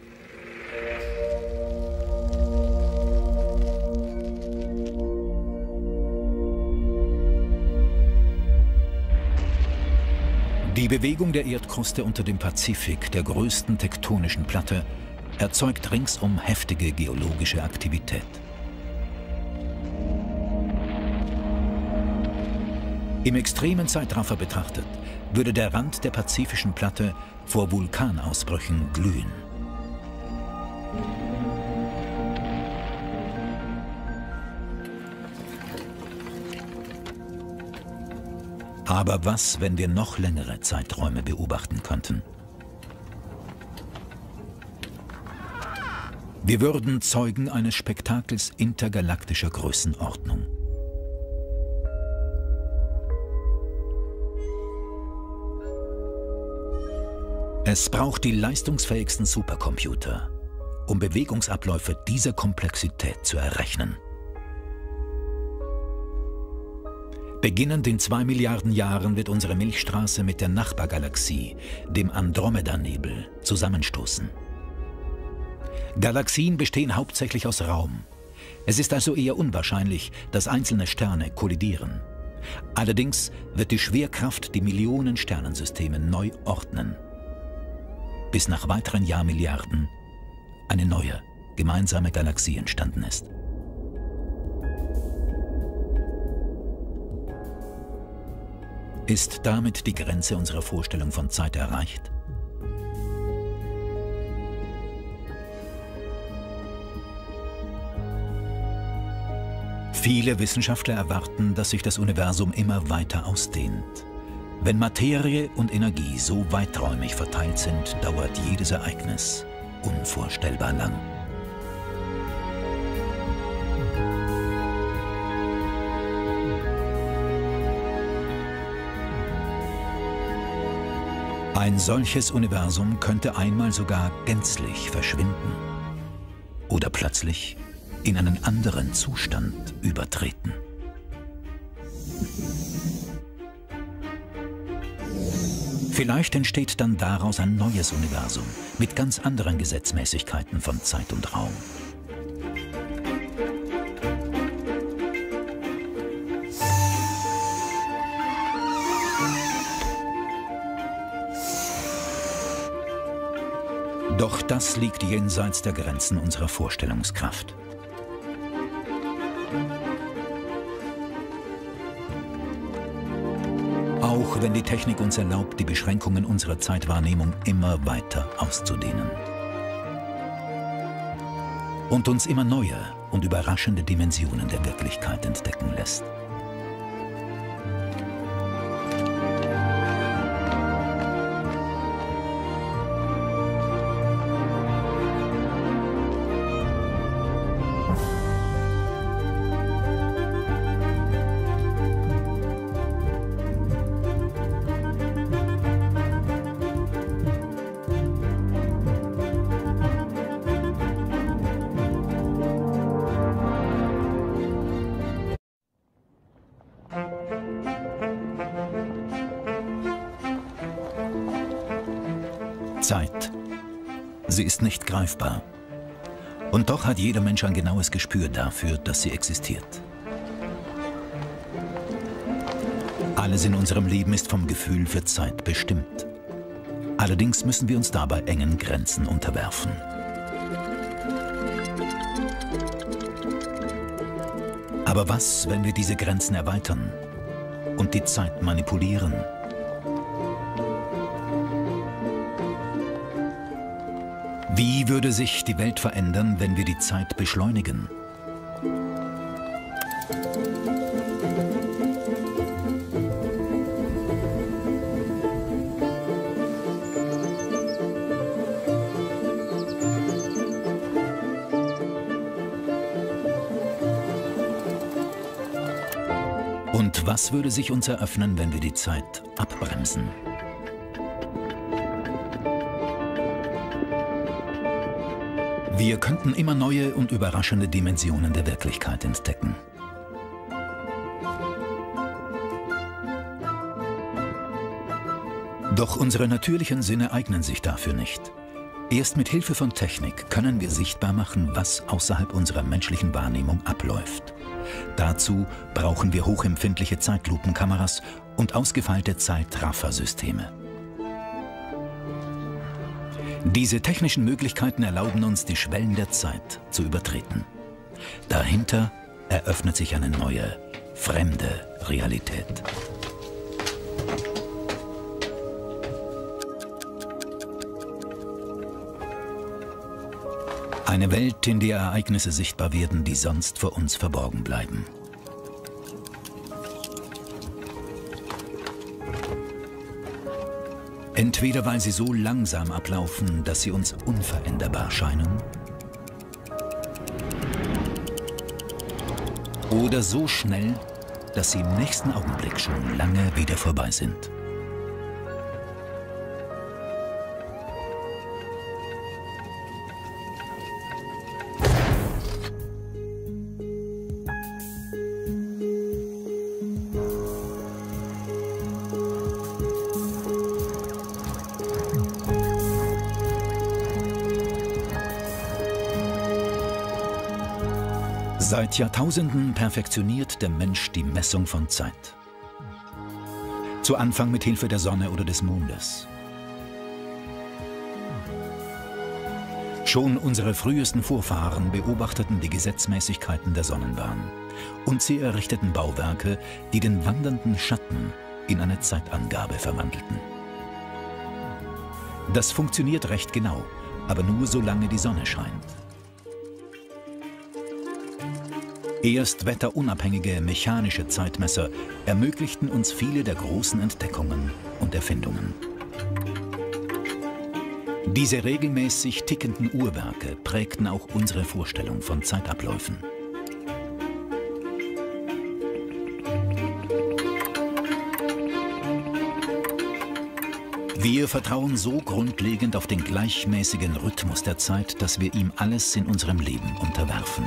Die Bewegung der Erdkruste unter dem Pazifik, der größten tektonischen Platte, erzeugt ringsum heftige geologische Aktivität. Im extremen Zeitraffer betrachtet, würde der Rand der pazifischen Platte vor Vulkanausbrüchen glühen. Aber was, wenn wir noch längere Zeiträume beobachten könnten? Wir würden Zeugen eines Spektakels intergalaktischer Größenordnung. Es braucht die leistungsfähigsten Supercomputer, um Bewegungsabläufe dieser Komplexität zu errechnen. Beginnend in 2 Milliarden Jahren wird unsere Milchstraße mit der Nachbargalaxie, dem Andromeda-Nebel, zusammenstoßen. Galaxien bestehen hauptsächlich aus Raum. Es ist also eher unwahrscheinlich, dass einzelne Sterne kollidieren. Allerdings wird die Schwerkraft die Millionen Sternensysteme neu ordnen, bis nach weiteren Jahrmilliarden eine neue, gemeinsame Galaxie entstanden ist. Ist damit die Grenze unserer Vorstellung von Zeit erreicht? Viele Wissenschaftler erwarten, dass sich das Universum immer weiter ausdehnt. Wenn Materie und Energie so weiträumig verteilt sind, dauert jedes Ereignis unvorstellbar lang. Ein solches Universum könnte einmal sogar gänzlich verschwinden oder plötzlich in einen anderen Zustand übertreten. Vielleicht entsteht dann daraus ein neues Universum mit ganz anderen Gesetzmäßigkeiten von Zeit und Raum. Doch das liegt jenseits der Grenzen unserer Vorstellungskraft. Auch wenn die Technik uns erlaubt, die Beschränkungen unserer Zeitwahrnehmung immer weiter auszudehnen. Und uns immer neue und überraschende Dimensionen der Wirklichkeit entdecken lässt. Zeit. Sie ist nicht greifbar. Und doch hat jeder Mensch ein genaues Gespür dafür, dass sie existiert. Alles in unserem Leben ist vom Gefühl für Zeit bestimmt. Allerdings müssen wir uns dabei engen Grenzen unterwerfen. Aber was, wenn wir diese Grenzen erweitern und die Zeit manipulieren? Wie würde sich die Welt verändern, wenn wir die Zeit beschleunigen? Und was würde sich uns eröffnen, wenn wir die Zeit abbremsen? Wir könnten immer neue und überraschende Dimensionen der Wirklichkeit entdecken. Doch unsere natürlichen Sinne eignen sich dafür nicht. Erst mit Hilfe von Technik können wir sichtbar machen, was außerhalb unserer menschlichen Wahrnehmung abläuft. Dazu brauchen wir hochempfindliche Zeitlupenkameras und ausgefeilte Zeitraffersysteme. Diese technischen Möglichkeiten erlauben uns, die Schwellen der Zeit zu übertreten. Dahinter eröffnet sich eine neue, fremde Realität. Eine Welt, in der Ereignisse sichtbar werden, die sonst vor uns verborgen bleiben. Entweder weil sie so langsam ablaufen, dass sie uns unveränderbar scheinen, oder so schnell, dass sie im nächsten Augenblick schon lange wieder vorbei sind. Seit Jahrtausenden perfektioniert der Mensch die Messung von Zeit. Zu Anfang mit Hilfe der Sonne oder des Mondes. Schon unsere frühesten Vorfahren beobachteten die Gesetzmäßigkeiten der Sonnenbahn und sie errichteten Bauwerke, die den wandernden Schatten in eine Zeitangabe verwandelten. Das funktioniert recht genau, aber nur solange die Sonne scheint. Erst wetterunabhängige mechanische Zeitmesser ermöglichten uns viele der großen Entdeckungen und Erfindungen. Diese regelmäßig tickenden Uhrwerke prägten auch unsere Vorstellung von Zeitabläufen. Wir vertrauen so grundlegend auf den gleichmäßigen Rhythmus der Zeit, dass wir ihm alles in unserem Leben unterwerfen.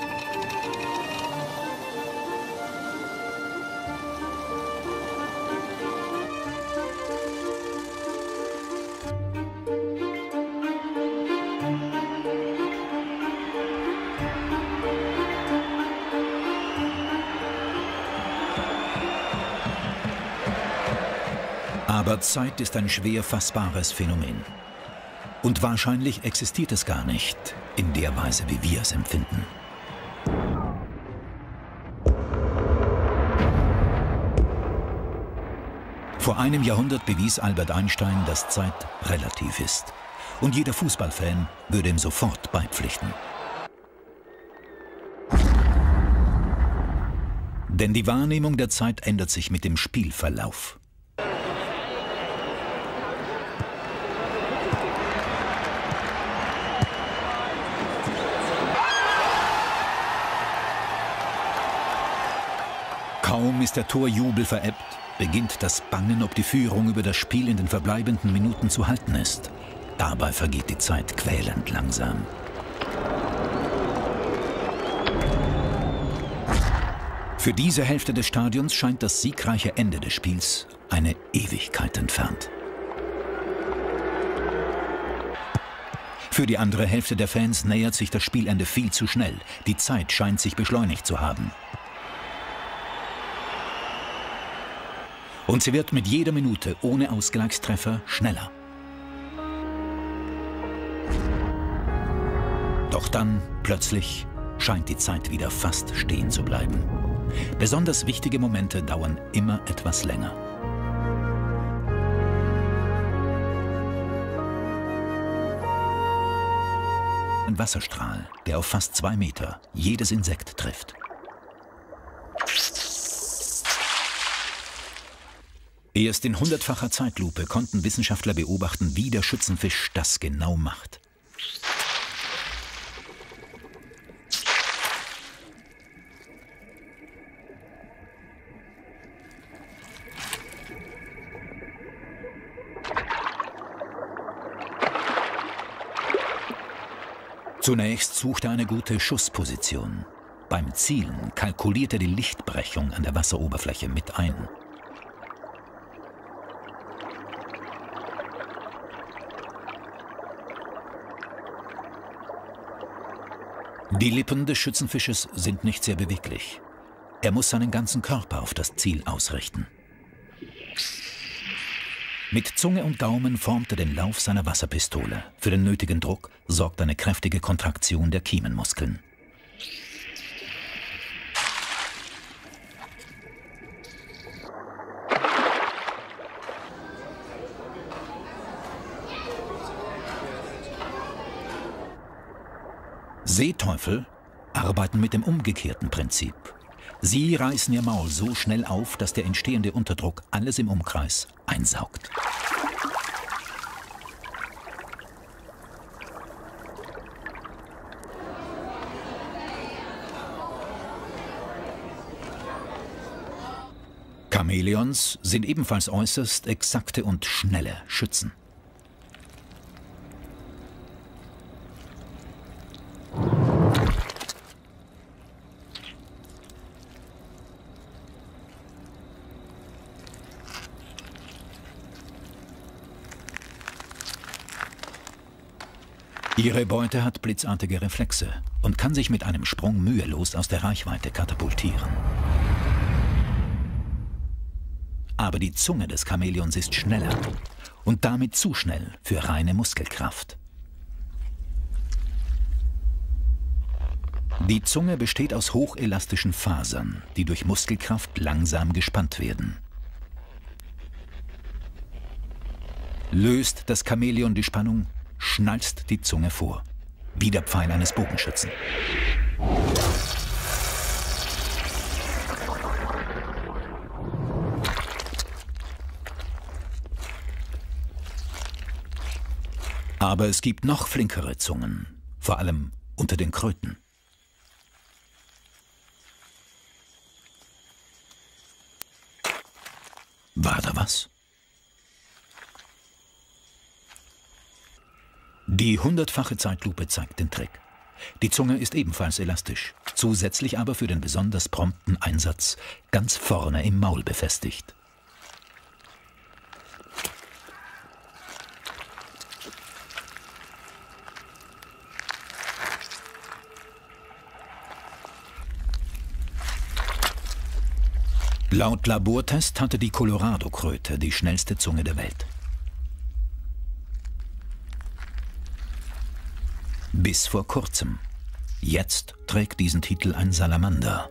Aber Zeit ist ein schwer fassbares Phänomen. Und wahrscheinlich existiert es gar nicht in der Weise, wie wir es empfinden. Vor einem Jahrhundert bewies Albert Einstein, dass Zeit relativ ist. Und jeder Fußballfan würde ihm sofort beipflichten. Denn die Wahrnehmung der Zeit ändert sich mit dem Spielverlauf. Kaum ist der Torjubel verebbt, beginnt das Bangen, ob die Führung über das Spiel in den verbleibenden Minuten zu halten ist. Dabei vergeht die Zeit quälend langsam. Für diese Hälfte des Stadions scheint das siegreiche Ende des Spiels eine Ewigkeit entfernt. Für die andere Hälfte der Fans nähert sich das Spielende viel zu schnell. Die Zeit scheint sich beschleunigt zu haben. Und sie wird mit jeder Minute ohne Ausgleichstreffer schneller. Doch dann, plötzlich, scheint die Zeit wieder fast stehen zu bleiben. Besonders wichtige Momente dauern immer etwas länger. Ein Wasserstrahl, der auf fast 2 Meter jedes Insekt trifft. Erst in 100-facher Zeitlupe konnten Wissenschaftler beobachten, wie der Schützenfisch das genau macht. Zunächst sucht er eine gute Schussposition. Beim Zielen kalkuliert er die Lichtbrechung an der Wasseroberfläche mit ein. Die Lippen des Schützenfisches sind nicht sehr beweglich. Er muss seinen ganzen Körper auf das Ziel ausrichten. Mit Zunge und Gaumen formt er den Lauf seiner Wasserpistole. Für den nötigen Druck sorgt eine kräftige Kontraktion der Kiemenmuskeln. Seeteufel arbeiten mit dem umgekehrten Prinzip. Sie reißen ihr Maul so schnell auf, dass der entstehende Unterdruck alles im Umkreis einsaugt. Chamäleons sind ebenfalls äußerst exakte und schnelle Schützen. Ihre Beute hat blitzartige Reflexe und kann sich mit einem Sprung mühelos aus der Reichweite katapultieren. Aber die Zunge des Chamäleons ist schneller und damit zu schnell für reine Muskelkraft. Die Zunge besteht aus hochelastischen Fasern, die durch Muskelkraft langsam gespannt werden. Löst das Chamäleon die Spannung, schnalzt die Zunge vor, wie der Pfeil eines Bogenschützen. Aber es gibt noch flinkere Zungen, vor allem unter den Kröten. War da was? Die 100-fache Zeitlupe zeigt den Trick. Die Zunge ist ebenfalls elastisch, zusätzlich aber für den besonders prompten Einsatz ganz vorne im Maul befestigt. Laut Labortest hatte die Colorado-Kröte die schnellste Zunge der Welt. Bis vor kurzem. Jetzt trägt diesen Titel ein Salamander.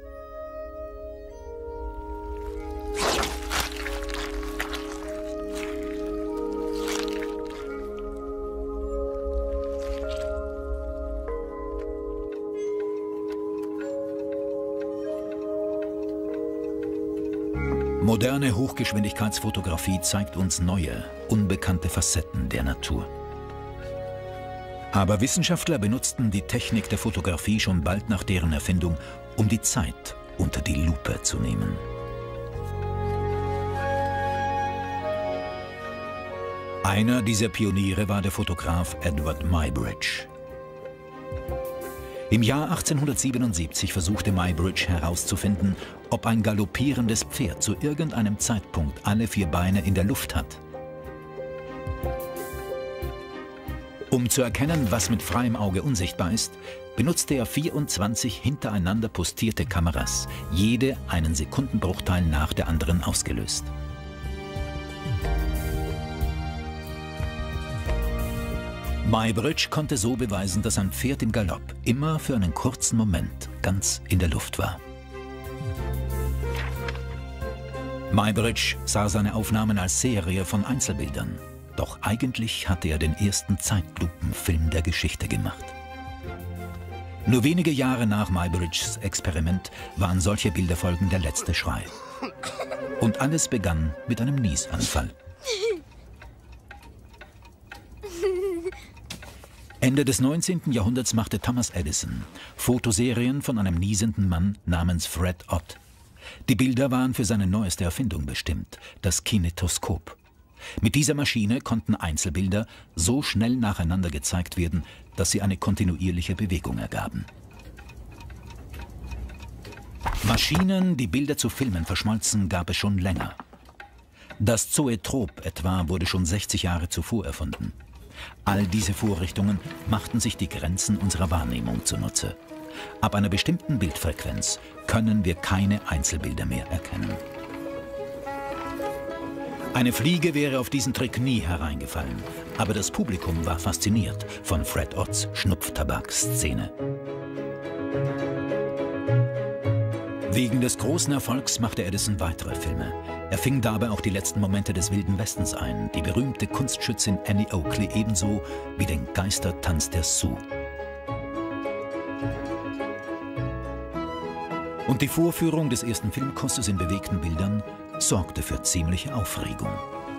Moderne Hochgeschwindigkeitsfotografie zeigt uns neue, unbekannte Facetten der Natur. Aber Wissenschaftler benutzten die Technik der Fotografie schon bald nach deren Erfindung, um die Zeit unter die Lupe zu nehmen. Einer dieser Pioniere war der Fotograf Edward Muybridge. Im Jahr 1877 versuchte Muybridge herauszufinden, ob ein galoppierendes Pferd zu irgendeinem Zeitpunkt alle 4 Beine in der Luft hat. Um zu erkennen, was mit freiem Auge unsichtbar ist, benutzte er 24 hintereinander postierte Kameras, jede einen Sekundenbruchteil nach der anderen ausgelöst. Muybridge konnte so beweisen, dass ein Pferd im Galopp immer für einen kurzen Moment ganz in der Luft war. Muybridge sah seine Aufnahmen als Serie von Einzelbildern. Doch eigentlich hatte er den ersten Zeitlupenfilm der Geschichte gemacht. Nur wenige Jahre nach Muybridges Experiment waren solche Bilderfolgen der letzte Schrei. Und alles begann mit einem Niesanfall. Ende des 19. Jahrhunderts machte Thomas Edison Fotoserien von einem niesenden Mann namens Fred Ott. Die Bilder waren für seine neueste Erfindung bestimmt, das Kinetoskop. Mit dieser Maschine konnten Einzelbilder so schnell nacheinander gezeigt werden, dass sie eine kontinuierliche Bewegung ergaben. Maschinen, die Bilder zu Filmen verschmolzen, gab es schon länger. Das Zoetrop etwa wurde schon 60 Jahre zuvor erfunden. All diese Vorrichtungen machten sich die Grenzen unserer Wahrnehmung zunutze. Ab einer bestimmten Bildfrequenz können wir keine Einzelbilder mehr erkennen. Eine Fliege wäre auf diesen Trick nie hereingefallen, aber das Publikum war fasziniert von Fred Otts Schnupftabak-Szene. Wegen des großen Erfolgs machte Edison weitere Filme. Er fing dabei auch die letzten Momente des Wilden Westens ein, die berühmte Kunstschützin Annie Oakley ebenso wie den Geistertanz der Sioux. Und die Vorführung des ersten Filmkusses in bewegten Bildern sorgte für ziemliche Aufregung.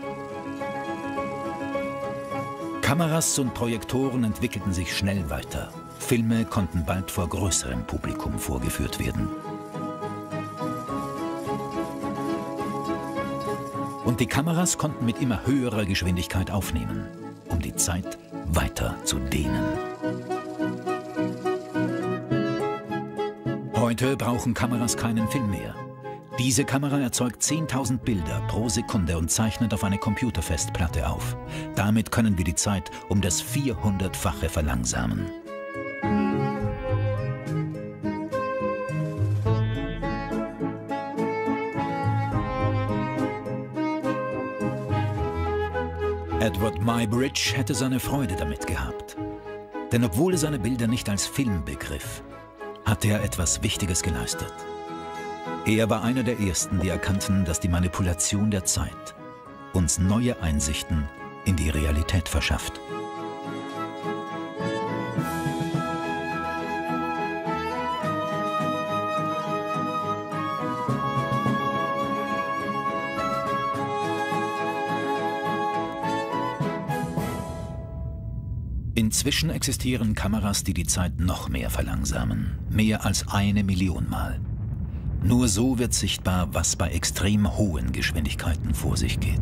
Kameras und Projektoren entwickelten sich schnell weiter. Filme konnten bald vor größerem Publikum vorgeführt werden. Und die Kameras konnten mit immer höherer Geschwindigkeit aufnehmen, um die Zeit weiter zu dehnen. Heute brauchen Kameras keinen Film mehr. Diese Kamera erzeugt 10.000 Bilder pro Sekunde und zeichnet auf eine Computerfestplatte auf. Damit können wir die Zeit um das 400-fache verlangsamen. Edward Muybridge hätte seine Freude damit gehabt. Denn obwohl er seine Bilder nicht als Film begriff, hatte er etwas Wichtiges geleistet. Er war einer der Ersten, die erkannten, dass die Manipulation der Zeit uns neue Einsichten in die Realität verschafft. Inzwischen existieren Kameras, die die Zeit noch mehr verlangsamen, mehr als 1 Million Mal. Nur so wird sichtbar, was bei extrem hohen Geschwindigkeiten vor sich geht.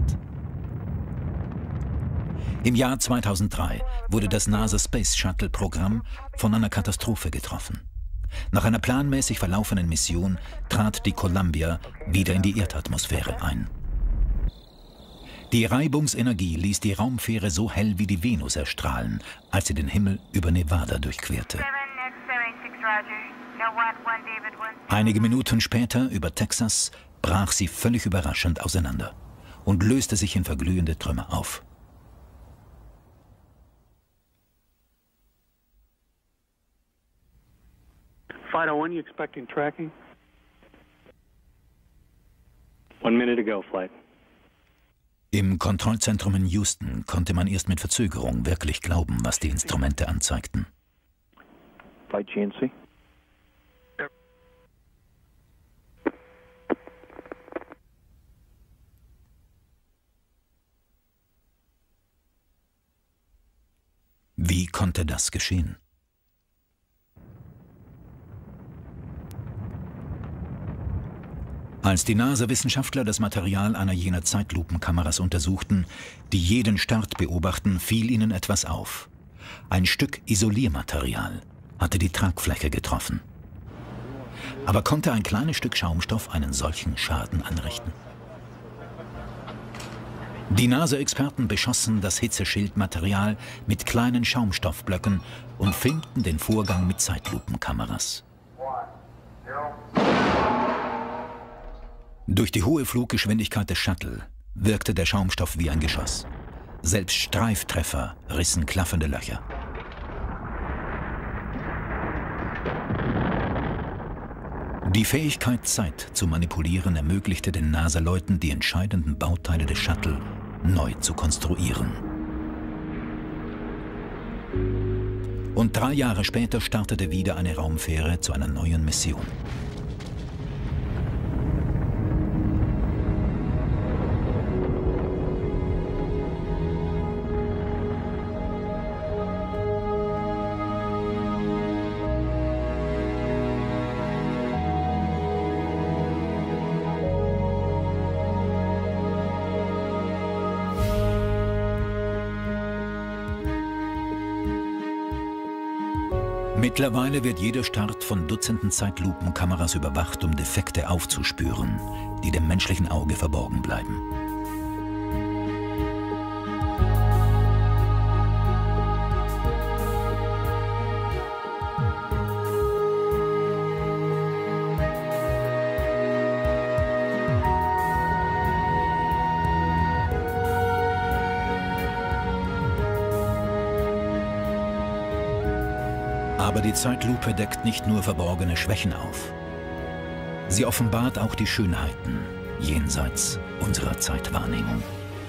Im Jahr 2003 wurde das NASA Space Shuttle Programm von einer Katastrophe getroffen. Nach einer planmäßig verlaufenden Mission trat die Columbia wieder in die Erdatmosphäre ein. Die Reibungsenergie ließ die Raumfähre so hell wie die Venus erstrahlen, als sie den Himmel über Nevada durchquerte. Einige Minuten später, über Texas, brach sie völlig überraschend auseinander und löste sich in verglühende Trümmer auf. Fido, when are you expecting tracking? 1 minute to go, flight. Im Kontrollzentrum in Houston konnte man erst mit Verzögerung wirklich glauben, was die Instrumente anzeigten. Flight GNC. Wie konnte das geschehen? Als die NASA-Wissenschaftler das Material einer jener Zeitlupenkameras untersuchten, die jeden Start beobachten, fiel ihnen etwas auf. Ein Stück Isoliermaterial hatte die Tragfläche getroffen. Aber konnte ein kleines Stück Schaumstoff einen solchen Schaden anrichten? Die NASA-Experten beschossen das Hitzeschildmaterial mit kleinen Schaumstoffblöcken und filmten den Vorgang mit Zeitlupenkameras. Durch die hohe Fluggeschwindigkeit des Shuttle wirkte der Schaumstoff wie ein Geschoss. Selbst Streiftreffer rissen klaffende Löcher. Die Fähigkeit, Zeit zu manipulieren, ermöglichte den NASA-Leuten, die entscheidenden Bauteile des Shuttle neu zu konstruieren. Und 3 Jahre später startete wieder eine Raumfähre zu einer neuen Mission. Mittlerweile wird jeder Start von Dutzenden Zeitlupenkameras überwacht, um Defekte aufzuspüren, die dem menschlichen Auge verborgen bleiben. Aber die Zeitlupe deckt nicht nur verborgene Schwächen auf. Sie offenbart auch die Schönheiten jenseits unserer Zeitwahrnehmung.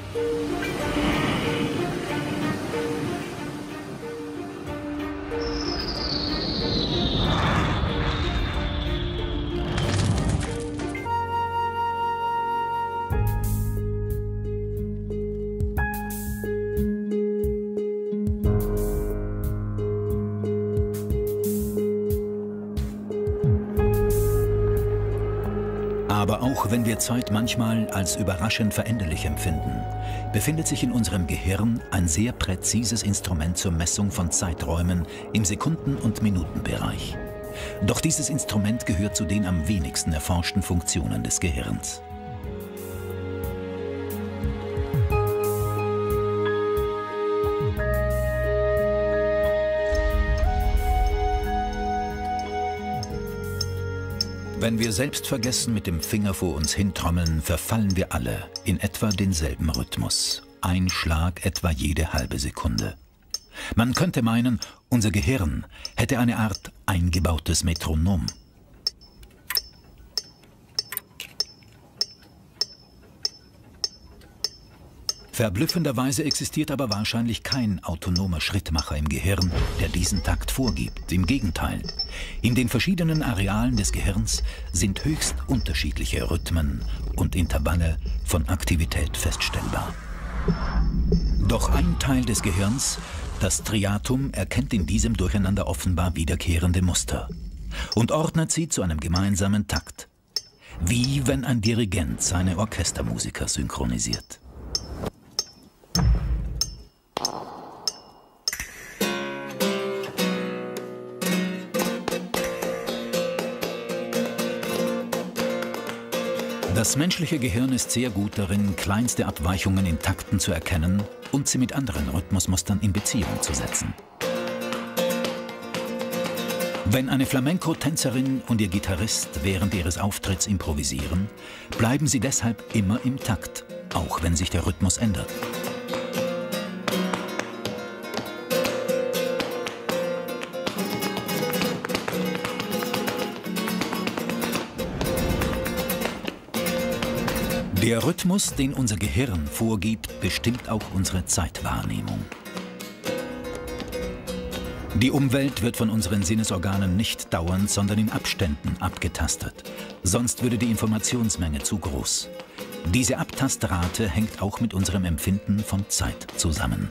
Aber auch wenn wir Zeit manchmal als überraschend veränderlich empfinden, befindet sich in unserem Gehirn ein sehr präzises Instrument zur Messung von Zeiträumen im Sekunden- und Minutenbereich. Doch dieses Instrument gehört zu den am wenigsten erforschten Funktionen des Gehirns. Wenn wir selbstvergessen mit dem Finger vor uns hintrommeln, verfallen wir alle in etwa denselben Rhythmus. Ein Schlag etwa jede halbe Sekunde. Man könnte meinen, unser Gehirn hätte eine Art eingebautes Metronom. Verblüffenderweise existiert aber wahrscheinlich kein autonomer Schrittmacher im Gehirn, der diesen Takt vorgibt. Im Gegenteil, in den verschiedenen Arealen des Gehirns sind höchst unterschiedliche Rhythmen und Intervalle von Aktivität feststellbar. Doch ein Teil des Gehirns, das Striatum, erkennt in diesem Durcheinander offenbar wiederkehrende Muster und ordnet sie zu einem gemeinsamen Takt. Wie wenn ein Dirigent seine Orchestermusiker synchronisiert. Das menschliche Gehirn ist sehr gut darin, kleinste Abweichungen in Takten zu erkennen und sie mit anderen Rhythmusmustern in Beziehung zu setzen. Wenn eine Flamenco-Tänzerin und ihr Gitarrist während ihres Auftritts improvisieren, bleiben sie deshalb immer im Takt, auch wenn sich der Rhythmus ändert. Der Rhythmus, den unser Gehirn vorgibt, bestimmt auch unsere Zeitwahrnehmung. Die Umwelt wird von unseren Sinnesorganen nicht dauernd, sondern in Abständen abgetastet. Sonst würde die Informationsmenge zu groß. Diese Abtastrate hängt auch mit unserem Empfinden von Zeit zusammen.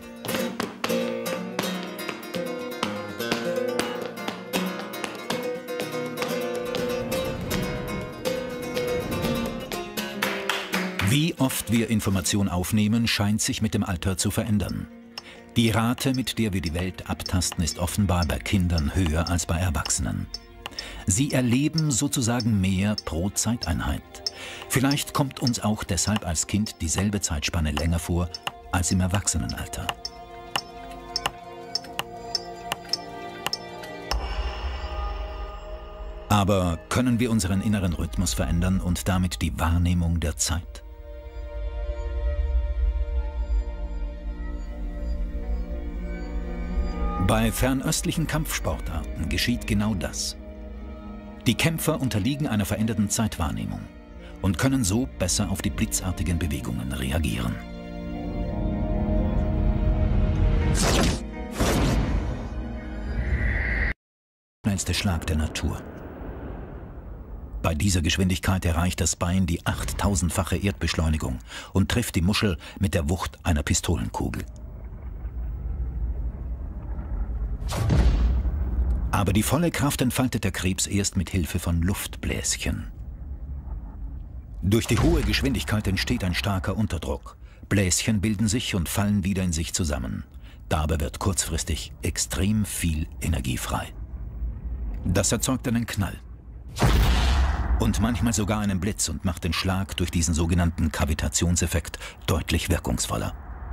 Wie oft wir Information aufnehmen, scheint sich mit dem Alter zu verändern. Die Rate, mit der wir die Welt abtasten, ist offenbar bei Kindern höher als bei Erwachsenen. Sie erleben sozusagen mehr pro Zeiteinheit. Vielleicht kommt uns auch deshalb als Kind dieselbe Zeitspanne länger vor als im Erwachsenenalter. Aber können wir unseren inneren Rhythmus verändern und damit die Wahrnehmung der Zeit? Bei fernöstlichen Kampfsportarten geschieht genau das. Die Kämpfer unterliegen einer veränderten Zeitwahrnehmung und können so besser auf die blitzartigen Bewegungen reagieren. Der schnellste Schlag der Natur. Bei dieser Geschwindigkeit erreicht das Bein die 8000-fache Erdbeschleunigung und trifft die Muschel mit der Wucht einer Pistolenkugel. Aber die volle Kraft entfaltet der Krebs erst mit Hilfe von Luftbläschen. Durch die hohe Geschwindigkeit entsteht ein starker Unterdruck. Bläschen bilden sich und fallen wieder in sich zusammen. Dabei wird kurzfristig extrem viel Energie frei. Das erzeugt einen Knall. Und manchmal sogar einen Blitz und macht den Schlag durch diesen sogenannten Kavitationseffekt deutlich wirkungsvoller.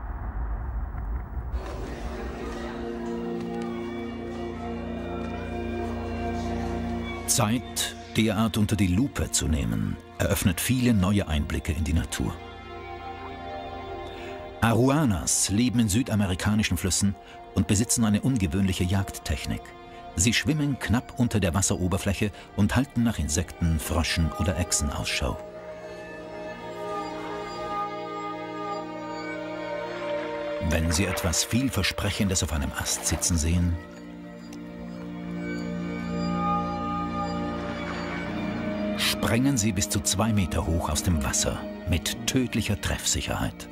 Zeit derart unter die Lupe zu nehmen, eröffnet viele neue Einblicke in die Natur. Aruanas leben in südamerikanischen Flüssen und besitzen eine ungewöhnliche Jagdtechnik. Sie schwimmen knapp unter der Wasseroberfläche und halten nach Insekten, Fröschen oder Echsen Ausschau. Wenn Sie etwas Vielversprechendes auf einem Ast sitzen sehen, sprengen Sie bis zu 2 Meter hoch aus dem Wasser mit tödlicher Treffsicherheit.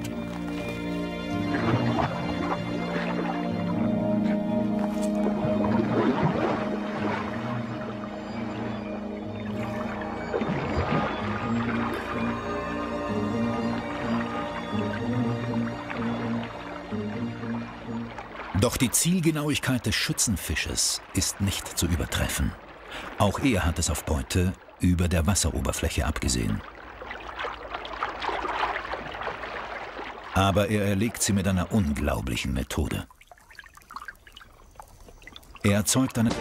Doch die Zielgenauigkeit des Schützenfisches ist nicht zu übertreffen. Auch er hat es auf Beute über der Wasseroberfläche abgesehen. Aber er erlegt sie mit einer unglaublichen Methode. Er erzeugt eine...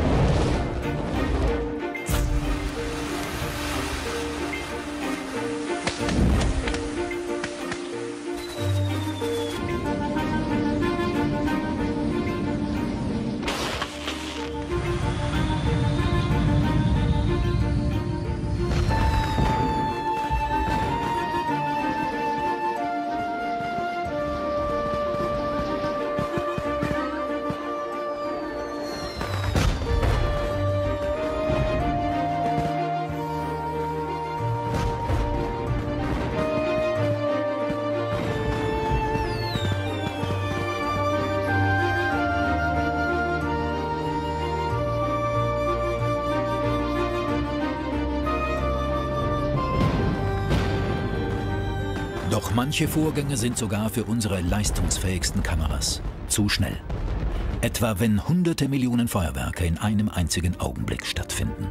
Doch manche Vorgänge sind sogar für unsere leistungsfähigsten Kameras zu schnell. Etwa wenn hunderte Millionen Feuerwerke in einem einzigen Augenblick stattfinden.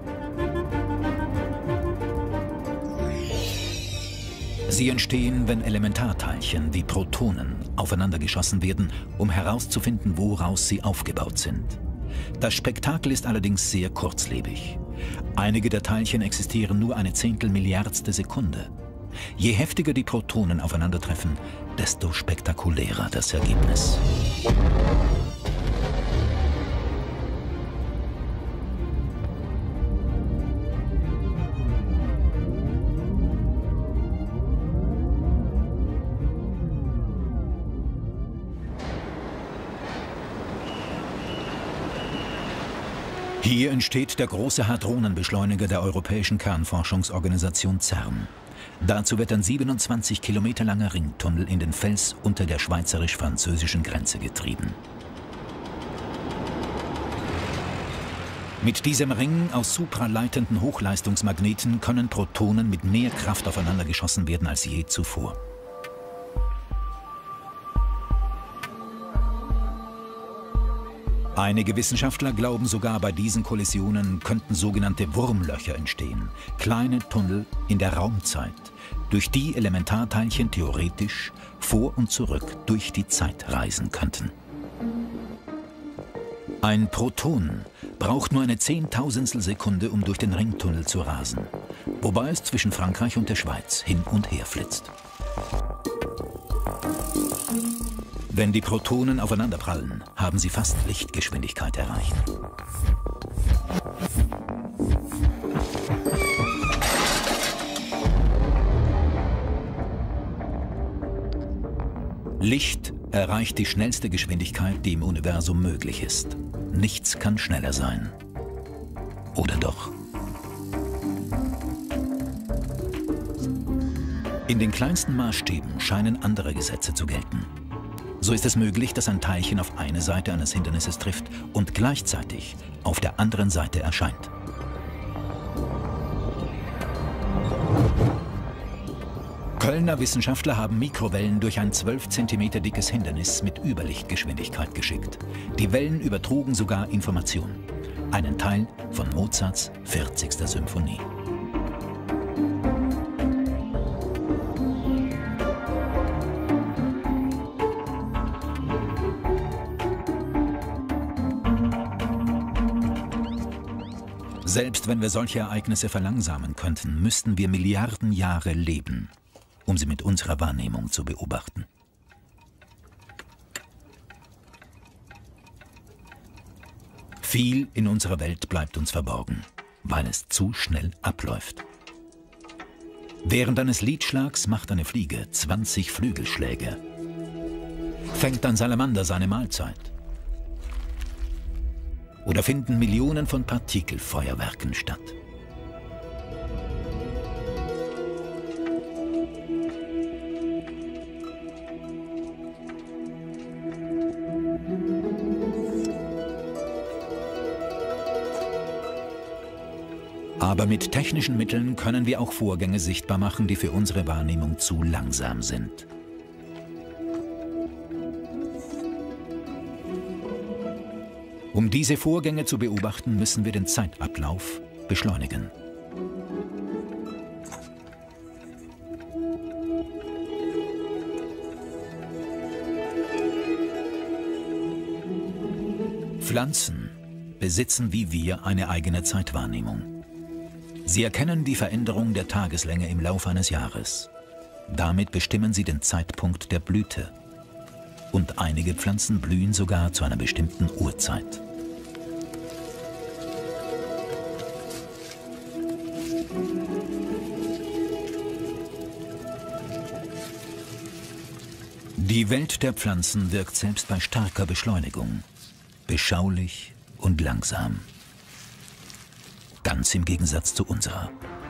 Sie entstehen, wenn Elementarteilchen wie Protonen aufeinander geschossen werden, um herauszufinden, woraus sie aufgebaut sind. Das Spektakel ist allerdings sehr kurzlebig. Einige der Teilchen existieren nur eine Zehntelmilliardstel Sekunde. Je heftiger die Protonen aufeinandertreffen, desto spektakulärer das Ergebnis. Hier entsteht der große Hadronenbeschleuniger der Europäischen Kernforschungsorganisation CERN. Dazu wird ein 27 Kilometer langer Ringtunnel in den Fels unter der schweizerisch-französischen Grenze getrieben. Mit diesem Ring aus supraleitenden Hochleistungsmagneten können Protonen mit mehr Kraft aufeinander geschossen werden als je zuvor. Einige Wissenschaftler glauben sogar, bei diesen Kollisionen könnten sogenannte Wurmlöcher entstehen, kleine Tunnel in der Raumzeit, durch die Elementarteilchen theoretisch vor und zurück durch die Zeit reisen könnten. Ein Proton braucht nur eine Zehntausendstel Sekunde, um durch den Ringtunnel zu rasen, wobei es zwischen Frankreich und der Schweiz hin und her flitzt. Wenn die Protonen aufeinanderprallen, haben sie fast Lichtgeschwindigkeit erreicht. Licht erreicht die schnellste Geschwindigkeit, die im Universum möglich ist. Nichts kann schneller sein. Oder doch? In den kleinsten Maßstäben scheinen andere Gesetze zu gelten. So ist es möglich, dass ein Teilchen auf eine Seite eines Hindernisses trifft und gleichzeitig auf der anderen Seite erscheint. Kölner Wissenschaftler haben Mikrowellen durch ein 12 cm dickes Hindernis mit Überlichtgeschwindigkeit geschickt. Die Wellen übertrugen sogar Informationen. Einen Teil von Mozarts 40. Symphonie. Selbst wenn wir solche Ereignisse verlangsamen könnten, müssten wir Milliarden Jahre leben, um sie mit unserer Wahrnehmung zu beobachten. Viel in unserer Welt bleibt uns verborgen, weil es zu schnell abläuft. Während eines Lidschlags macht eine Fliege 20 Flügelschläge. Fängt ein Salamander seine Mahlzeit? Oder finden Millionen von Partikelfeuerwerken statt? Aber mit technischen Mitteln können wir auch Vorgänge sichtbar machen, die für unsere Wahrnehmung zu langsam sind. Um diese Vorgänge zu beobachten, müssen wir den Zeitablauf beschleunigen. Pflanzen besitzen wie wir eine eigene Zeitwahrnehmung. Sie erkennen die Veränderung der Tageslänge im Lauf eines Jahres. Damit bestimmen sie den Zeitpunkt der Blüte. Und einige Pflanzen blühen sogar zu einer bestimmten Uhrzeit. Die Welt der Pflanzen wirkt selbst bei starker Beschleunigung. Beschaulich und langsam. Ganz im Gegensatz zu unserer.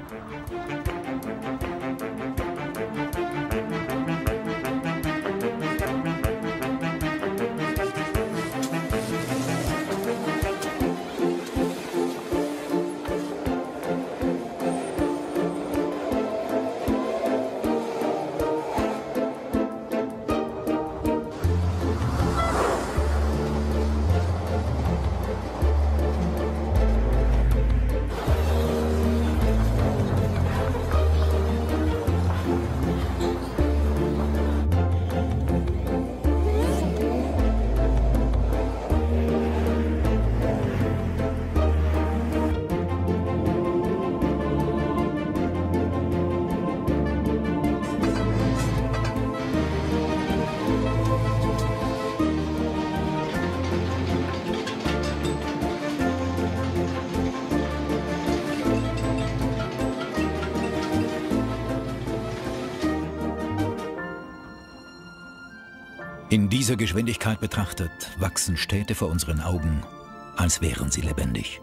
In dieser Geschwindigkeit betrachtet, wachsen Städte vor unseren Augen, als wären sie lebendig.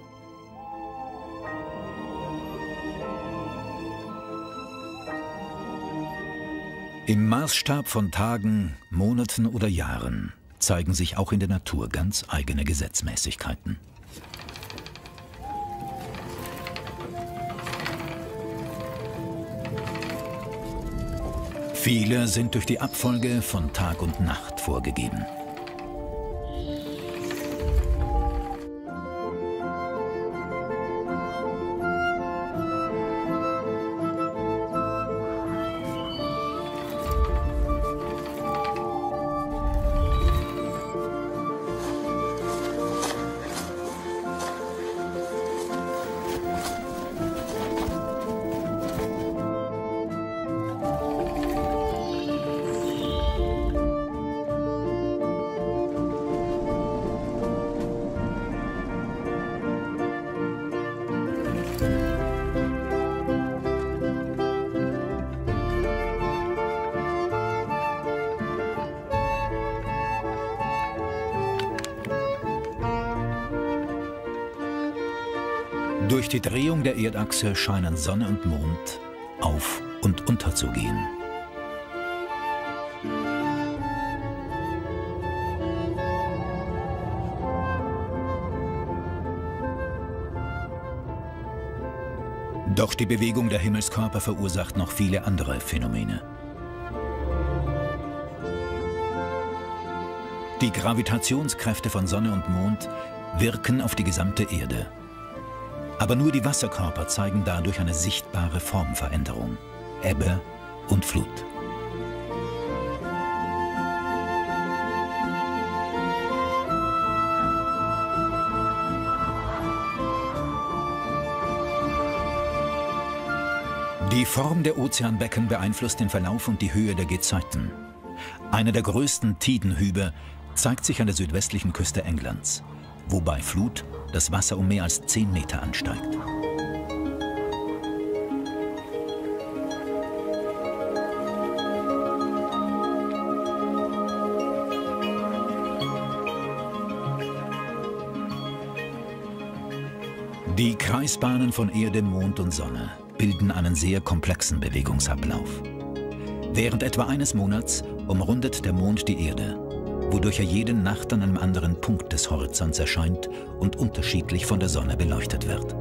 Im Maßstab von Tagen, Monaten oder Jahren zeigen sich auch in der Natur ganz eigene Gesetzmäßigkeiten. Viele sind durch die Abfolge von Tag und Nacht vorgegeben. Durch die Drehung der Erdachse scheinen Sonne und Mond auf und unter zu gehen. Doch die Bewegung der Himmelskörper verursacht noch viele andere Phänomene. Die Gravitationskräfte von Sonne und Mond wirken auf die gesamte Erde. Aber nur die Wasserkörper zeigen dadurch eine sichtbare Formveränderung, Ebbe und Flut. Die Form der Ozeanbecken beeinflusst den Verlauf und die Höhe der Gezeiten. Einer der größten Tidenhübe zeigt sich an der südwestlichen Küste Englands, wo bei Flut das Wasser um mehr als 10 Meter ansteigt. Die Kreisbahnen von Erde, Mond und Sonne bilden einen sehr komplexen Bewegungsablauf. Während etwa eines Monats umrundet der Mond die Erde, wodurch er jede Nacht an einem anderen Punkt des Horizonts erscheint und unterschiedlich von der Sonne beleuchtet wird.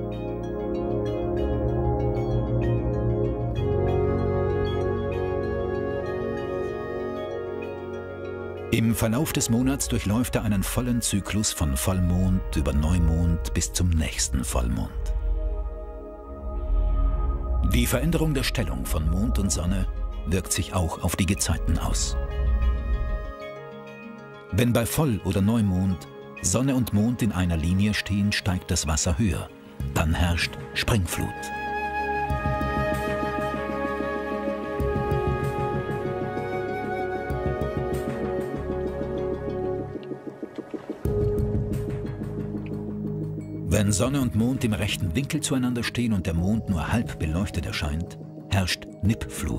Im Verlauf des Monats durchläuft er einen vollen Zyklus von Vollmond über Neumond bis zum nächsten Vollmond. Die Veränderung der Stellung von Mond und Sonne wirkt sich auch auf die Gezeiten aus. Wenn bei Voll- oder Neumond Sonne und Mond in einer Linie stehen, steigt das Wasser höher. Dann herrscht Springflut. Wenn Sonne und Mond im rechten Winkel zueinander stehen und der Mond nur halb beleuchtet erscheint, herrscht Nippflut.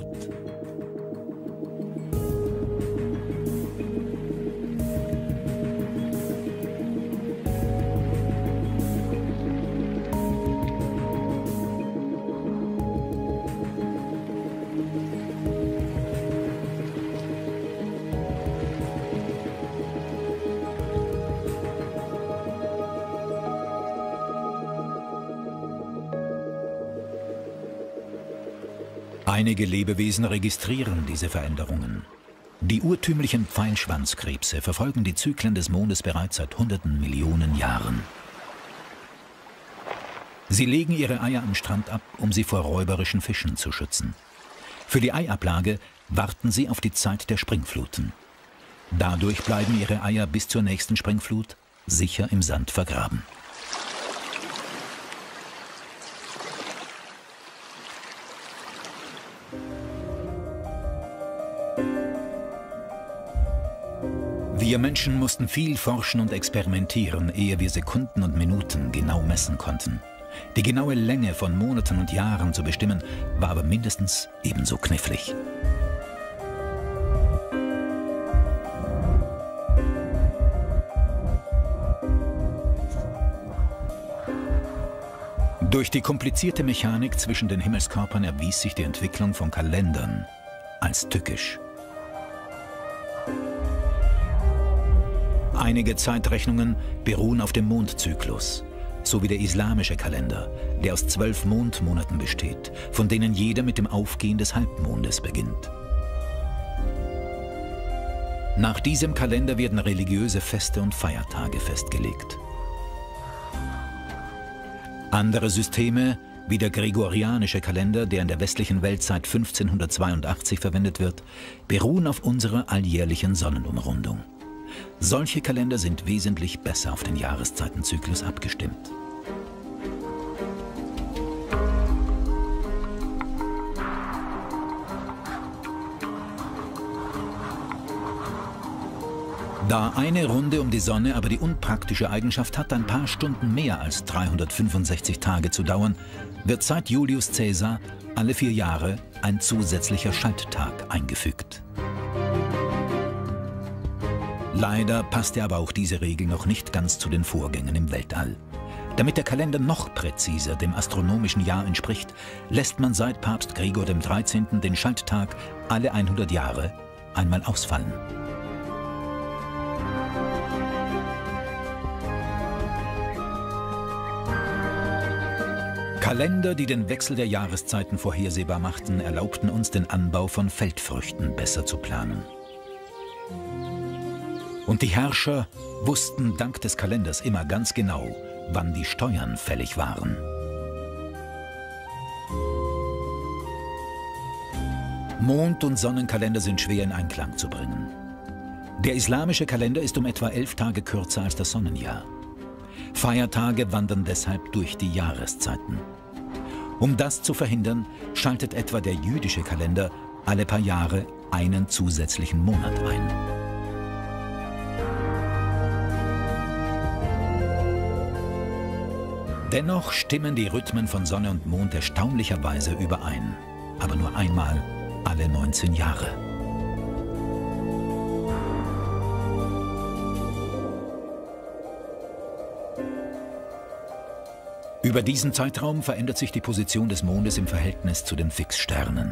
Einige Lebewesen registrieren diese Veränderungen. Die urtümlichen Pfeilschwanzkrebse verfolgen die Zyklen des Mondes bereits seit hunderten Millionen Jahren. Sie legen ihre Eier am Strand ab, um sie vor räuberischen Fischen zu schützen. Für die Eiablage warten sie auf die Zeit der Springfluten. Dadurch bleiben ihre Eier bis zur nächsten Springflut sicher im Sand vergraben. Wir Menschen mussten viel forschen und experimentieren, ehe wir Sekunden und Minuten genau messen konnten. Die genaue Länge von Monaten und Jahren zu bestimmen, war aber mindestens ebenso knifflig. Durch die komplizierte Mechanik zwischen den Himmelskörpern erwies sich die Entwicklung von Kalendern als tückisch. Einige Zeitrechnungen beruhen auf dem Mondzyklus, sowie der islamische Kalender, der aus 12 Mondmonaten besteht, von denen jeder mit dem Aufgehen des Halbmondes beginnt. Nach diesem Kalender werden religiöse Feste und Feiertage festgelegt. Andere Systeme, wie der gregorianische Kalender, der in der westlichen Welt seit 1582 verwendet wird, beruhen auf unserer alljährlichen Sonnenumrundung. Solche Kalender sind wesentlich besser auf den Jahreszeitenzyklus abgestimmt. Da eine Runde um die Sonne aber die unpraktische Eigenschaft hat, ein paar Stunden mehr als 365 Tage zu dauern, wird seit Julius Caesar alle 4 Jahre ein zusätzlicher Schalttag eingefügt. Leider passte aber auch diese Regel noch nicht ganz zu den Vorgängen im Weltall. Damit der Kalender noch präziser dem astronomischen Jahr entspricht, lässt man seit Papst Gregor XIII. Den Schalttag alle 100 Jahre einmal ausfallen. Kalender, die den Wechsel der Jahreszeiten vorhersehbar machten, erlaubten uns den Anbau von Feldfrüchten besser zu planen. Und die Herrscher wussten dank des Kalenders immer ganz genau, wann die Steuern fällig waren. Mond- und Sonnenkalender sind schwer in Einklang zu bringen. Der islamische Kalender ist um etwa 11 Tage kürzer als das Sonnenjahr. Feiertage wandern deshalb durch die Jahreszeiten. Um das zu verhindern, schaltet etwa der jüdische Kalender alle paar Jahre einen zusätzlichen Monat ein. Dennoch stimmen die Rhythmen von Sonne und Mond erstaunlicherweise überein. Aber nur einmal alle 19 Jahre. Über diesen Zeitraum verändert sich die Position des Mondes im Verhältnis zu den Fixsternen.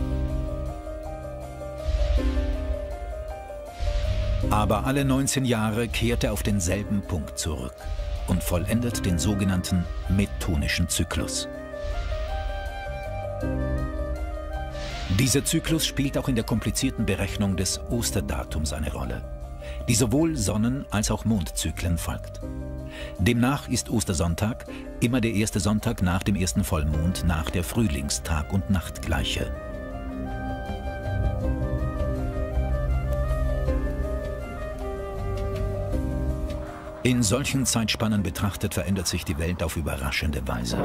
Aber alle 19 Jahre kehrt er auf denselben Punkt zurück und vollendet den sogenannten metonischen Zyklus. Dieser Zyklus spielt auch in der komplizierten Berechnung des Osterdatums eine Rolle, die sowohl Sonnen- als auch Mondzyklen folgt. Demnach ist Ostersonntag immer der erste Sonntag nach dem ersten Vollmond nach der Frühlingstag- und Nachtgleiche. In solchen Zeitspannen betrachtet verändert sich die Welt auf überraschende Weise.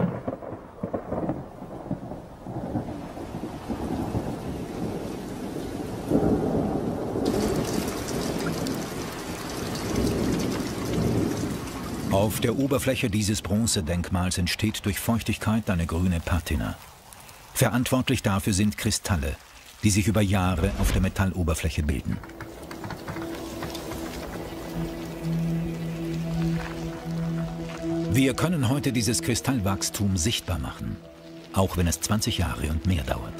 Auf der Oberfläche dieses Bronzedenkmals entsteht durch Feuchtigkeit eine grüne Patina. Verantwortlich dafür sind Kristalle, die sich über Jahre auf der Metalloberfläche bilden. Wir können heute dieses Kristallwachstum sichtbar machen, auch wenn es 20 Jahre und mehr dauert.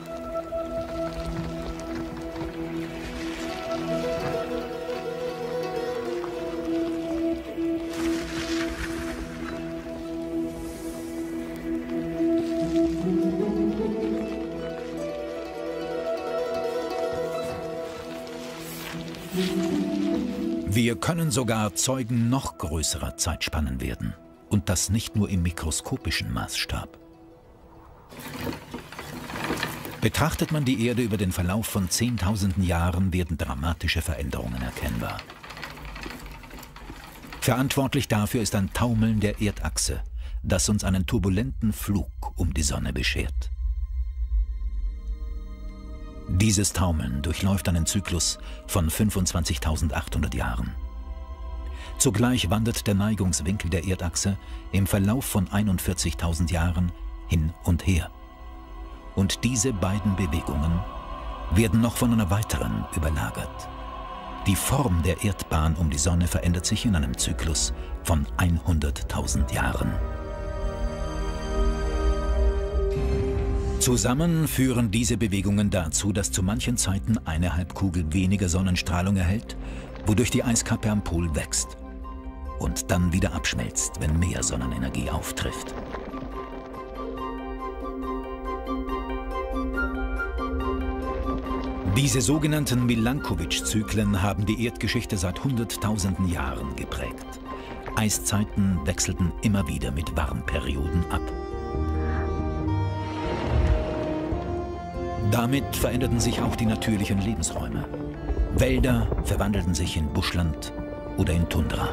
Wir können sogar Zeugen noch größerer Zeitspannen werden. Und das nicht nur im mikroskopischen Maßstab. Betrachtet man die Erde über den Verlauf von Zehntausenden Jahren, werden dramatische Veränderungen erkennbar. Verantwortlich dafür ist ein Taumeln der Erdachse, das uns einen turbulenten Flug um die Sonne beschert. Dieses Taumeln durchläuft einen Zyklus von 25.800 Jahren. Zugleich wandert der Neigungswinkel der Erdachse im Verlauf von 41.000 Jahren hin und her. Und diese beiden Bewegungen werden noch von einer weiteren überlagert. Die Form der Erdbahn um die Sonne verändert sich in einem Zyklus von 100.000 Jahren. Zusammen führen diese Bewegungen dazu, dass zu manchen Zeiten eine Halbkugel weniger Sonnenstrahlung erhält, wodurch die Eiskappe am Pol wächst und dann wieder abschmelzt, wenn mehr Sonnenenergie auftrifft. Diese sogenannten Milankovitch-Zyklen haben die Erdgeschichte seit Hunderttausenden Jahren geprägt. Eiszeiten wechselten immer wieder mit Warmperioden ab. Damit veränderten sich auch die natürlichen Lebensräume. Wälder verwandelten sich in Buschland oder in Tundra.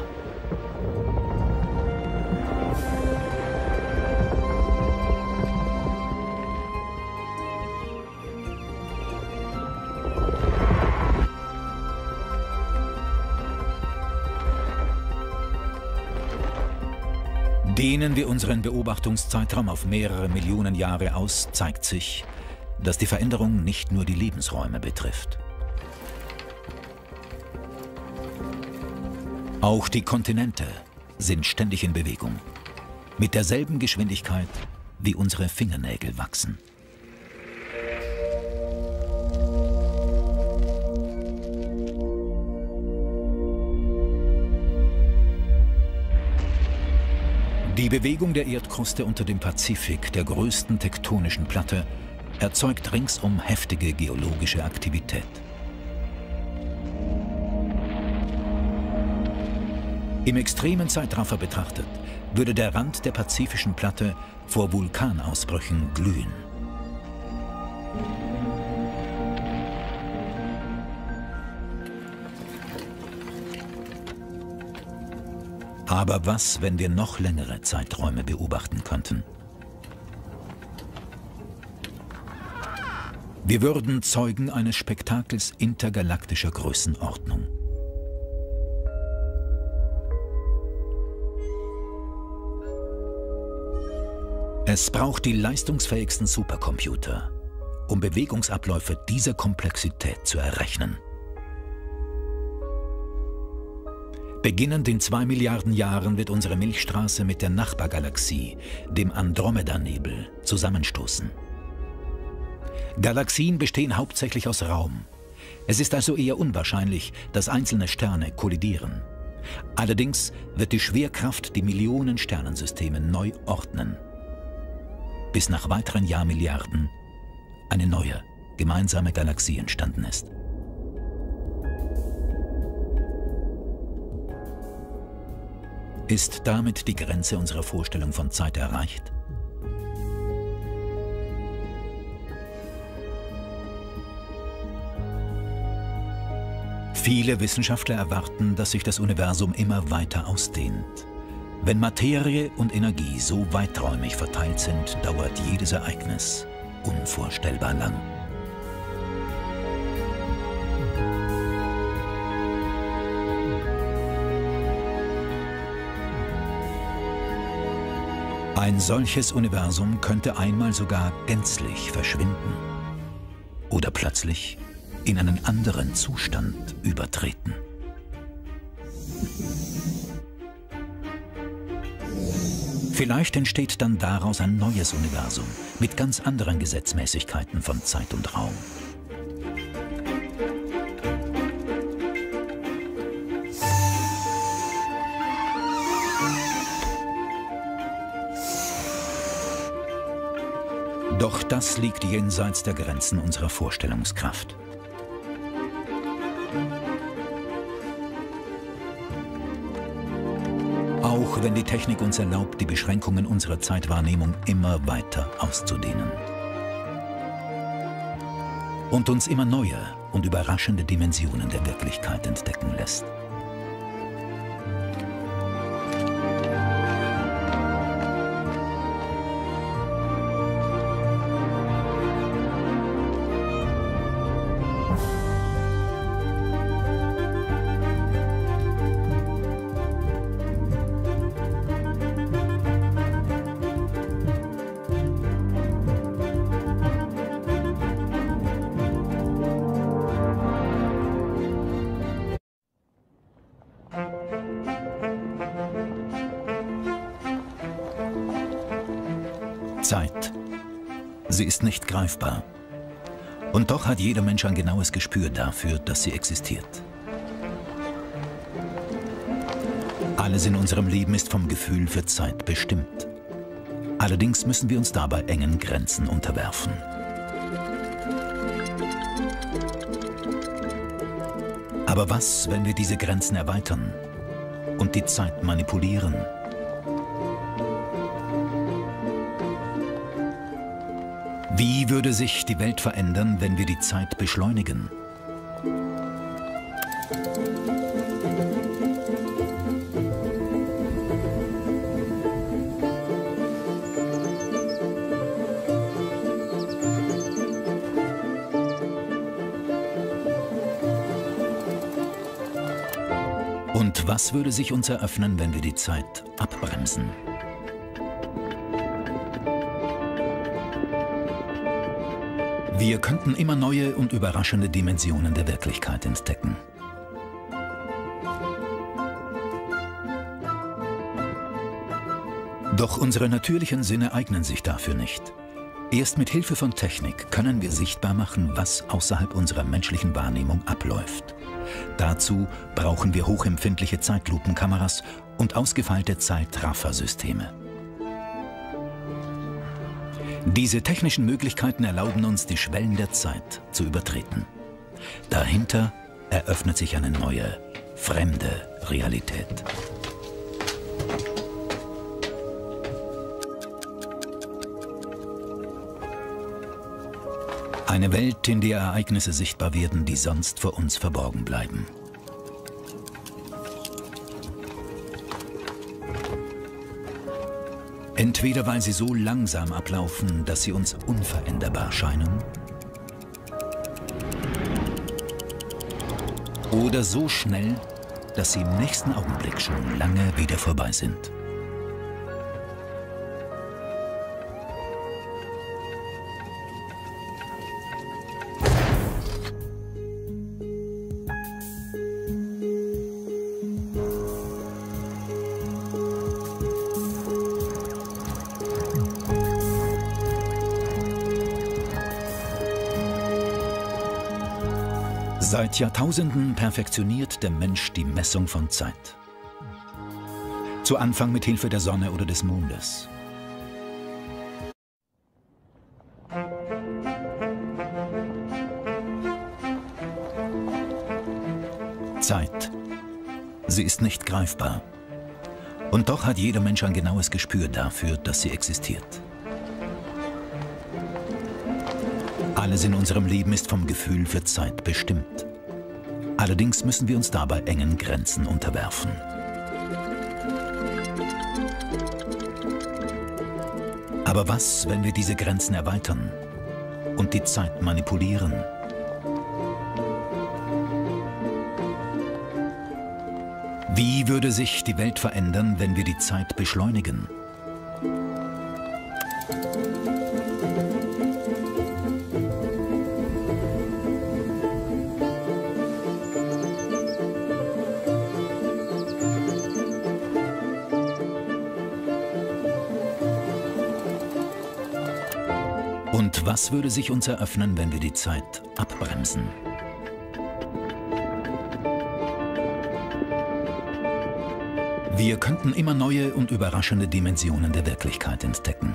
Dehnen wir unseren Beobachtungszeitraum auf mehrere Millionen Jahre aus, zeigt sich, dass die Veränderung nicht nur die Lebensräume betrifft. Auch die Kontinente sind ständig in Bewegung, mit derselben Geschwindigkeit, wie unsere Fingernägel wachsen. Die Bewegung der Erdkruste unter dem Pazifik, der größten tektonischen Platte, erzeugt ringsum heftige geologische Aktivität. Im extremen Zeitraffer betrachtet, würde der Rand der pazifischen Platte vor Vulkanausbrüchen glühen. Aber was, wenn wir noch längere Zeiträume beobachten könnten? Wir würden Zeugen eines Spektakels intergalaktischer Größenordnung. Es braucht die leistungsfähigsten Supercomputer, um Bewegungsabläufe dieser Komplexität zu errechnen. Beginnend in 2 Milliarden Jahren wird unsere Milchstraße mit der Nachbargalaxie, dem Andromeda-Nebel, zusammenstoßen. Galaxien bestehen hauptsächlich aus Raum. Es ist also eher unwahrscheinlich, dass einzelne Sterne kollidieren. Allerdings wird die Schwerkraft die Millionen Sternensysteme neu ordnen, bis nach weiteren Jahrmilliarden eine neue, gemeinsame Galaxie entstanden ist. Ist damit die Grenze unserer Vorstellung von Zeit erreicht? Viele Wissenschaftler erwarten, dass sich das Universum immer weiter ausdehnt. Wenn Materie und Energie so weiträumig verteilt sind, dauert jedes Ereignis unvorstellbar lang. Ein solches Universum könnte einmal sogar gänzlich verschwinden oder plötzlich in einen anderen Zustand übertreten. Vielleicht entsteht dann daraus ein neues Universum mit ganz anderen Gesetzmäßigkeiten von Zeit und Raum. Doch das liegt jenseits der Grenzen unserer Vorstellungskraft. Auch wenn die Technik uns erlaubt, die Beschränkungen unserer Zeitwahrnehmung immer weiter auszudehnen und uns immer neue und überraschende Dimensionen der Wirklichkeit entdecken lässt. Zeit. Sie ist nicht greifbar. Und doch hat jeder Mensch ein genaues Gespür dafür, dass sie existiert. Alles in unserem Leben ist vom Gefühl für Zeit bestimmt. Allerdings müssen wir uns dabei engen Grenzen unterwerfen. Aber was, wenn wir diese Grenzen erweitern und die Zeit manipulieren? Wie würde sich die Welt verändern, wenn wir die Zeit beschleunigen? Und was würde sich uns eröffnen, wenn wir die Zeit abbremsen? Wir könnten immer neue und überraschende Dimensionen der Wirklichkeit entdecken. Doch unsere natürlichen Sinne eignen sich dafür nicht. Erst mit Hilfe von Technik können wir sichtbar machen, was außerhalb unserer menschlichen Wahrnehmung abläuft. Dazu brauchen wir hochempfindliche Zeitlupenkameras und ausgefeilte Zeitraffersysteme. Diese technischen Möglichkeiten erlauben uns, die Schwellen der Zeit zu übertreten. Dahinter eröffnet sich eine neue, fremde Realität. Eine Welt, in der Ereignisse sichtbar werden, die sonst vor uns verborgen bleiben. Entweder weil sie so langsam ablaufen, dass sie uns unveränderbar scheinen, oder so schnell, dass sie im nächsten Augenblick schon lange wieder vorbei sind. Seit Jahrtausenden perfektioniert der Mensch die Messung von Zeit. Zu Anfang mit Hilfe der Sonne oder des Mondes. Zeit. Sie ist nicht greifbar. Und doch hat jeder Mensch ein genaues Gespür dafür, dass sie existiert. Alles in unserem Leben ist vom Gefühl für Zeit bestimmt. Allerdings müssen wir uns dabei engen Grenzen unterwerfen. Aber was, wenn wir diese Grenzen erweitern und die Zeit manipulieren? Wie würde sich die Welt verändern, wenn wir die Zeit beschleunigen? Und was würde sich uns eröffnen, wenn wir die Zeit abbremsen? Wir könnten immer neue und überraschende Dimensionen der Wirklichkeit entdecken.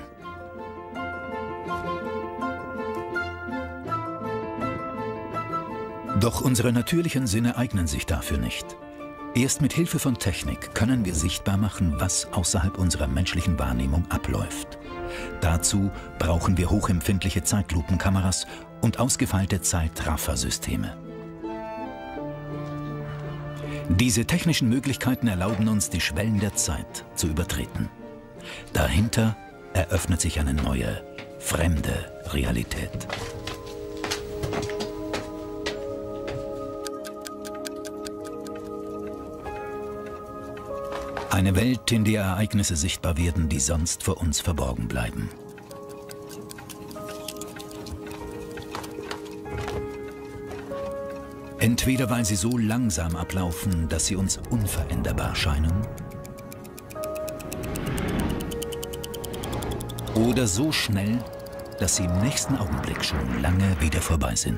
Doch unsere natürlichen Sinne eignen sich dafür nicht. Erst mit Hilfe von Technik können wir sichtbar machen, was außerhalb unserer menschlichen Wahrnehmung abläuft. Dazu brauchen wir hochempfindliche Zeitlupenkameras und ausgefeilte Zeitraffersysteme. Diese technischen Möglichkeiten erlauben uns, die Schwellen der Zeit zu übertreten. Dahinter eröffnet sich eine neue, fremde Realität. Eine Welt, in der Ereignisse sichtbar werden, die sonst vor uns verborgen bleiben. Entweder weil sie so langsam ablaufen, dass sie uns unveränderbar scheinen, oder so schnell, dass sie im nächsten Augenblick schon lange wieder vorbei sind.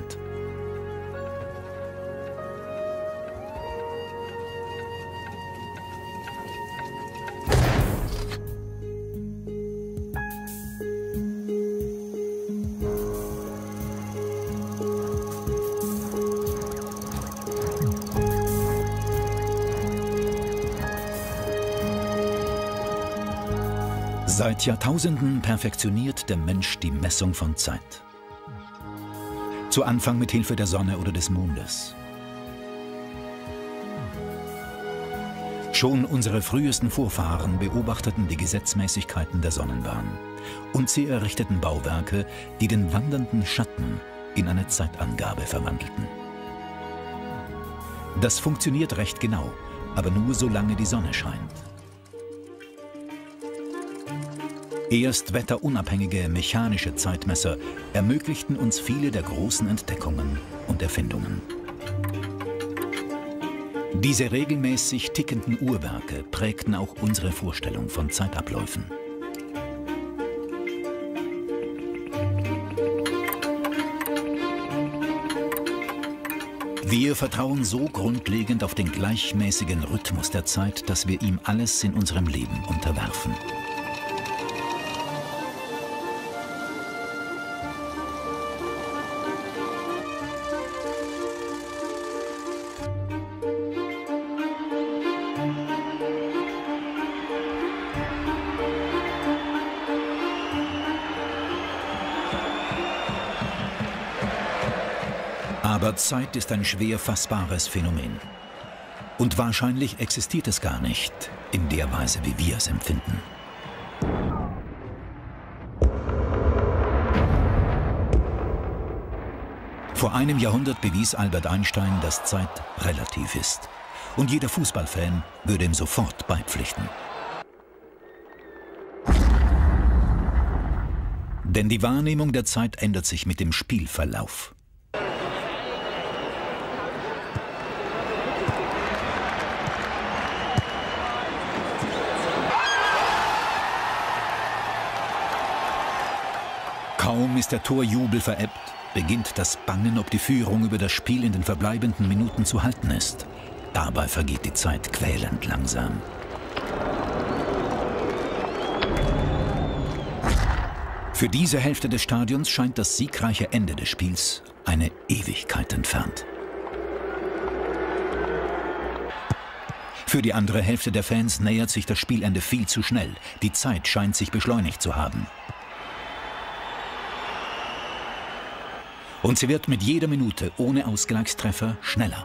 Seit Jahrtausenden perfektioniert der Mensch die Messung von Zeit. Zu Anfang mit Hilfe der Sonne oder des Mondes. Schon unsere frühesten Vorfahren beobachteten die Gesetzmäßigkeiten der Sonnenbahn und sie errichteten Bauwerke, die den wandernden Schatten in eine Zeitangabe verwandelten. Das funktioniert recht genau, aber nur solange die Sonne scheint. Erst wetterunabhängige mechanische Zeitmesser ermöglichten uns viele der großen Entdeckungen und Erfindungen. Diese regelmäßig tickenden Uhrwerke prägten auch unsere Vorstellung von Zeitabläufen. Wir vertrauen so grundlegend auf den gleichmäßigen Rhythmus der Zeit, dass wir ihm alles in unserem Leben unterwerfen. Aber Zeit ist ein schwer fassbares Phänomen. Und wahrscheinlich existiert es gar nicht in der Weise, wie wir es empfinden. Vor einem Jahrhundert bewies Albert Einstein, dass Zeit relativ ist. Und jeder Fußballfan würde ihm sofort beipflichten. Denn die Wahrnehmung der Zeit ändert sich mit dem Spielverlauf. Kaum ist der Torjubel verebbt, beginnt das Bangen, ob die Führung über das Spiel in den verbleibenden Minuten zu halten ist. Dabei vergeht die Zeit quälend langsam. Für diese Hälfte des Stadions scheint das siegreiche Ende des Spiels eine Ewigkeit entfernt. Für die andere Hälfte der Fans nähert sich das Spielende viel zu schnell. Die Zeit scheint sich beschleunigt zu haben. Und sie wird mit jeder Minute ohne Ausgleichstreffer schneller.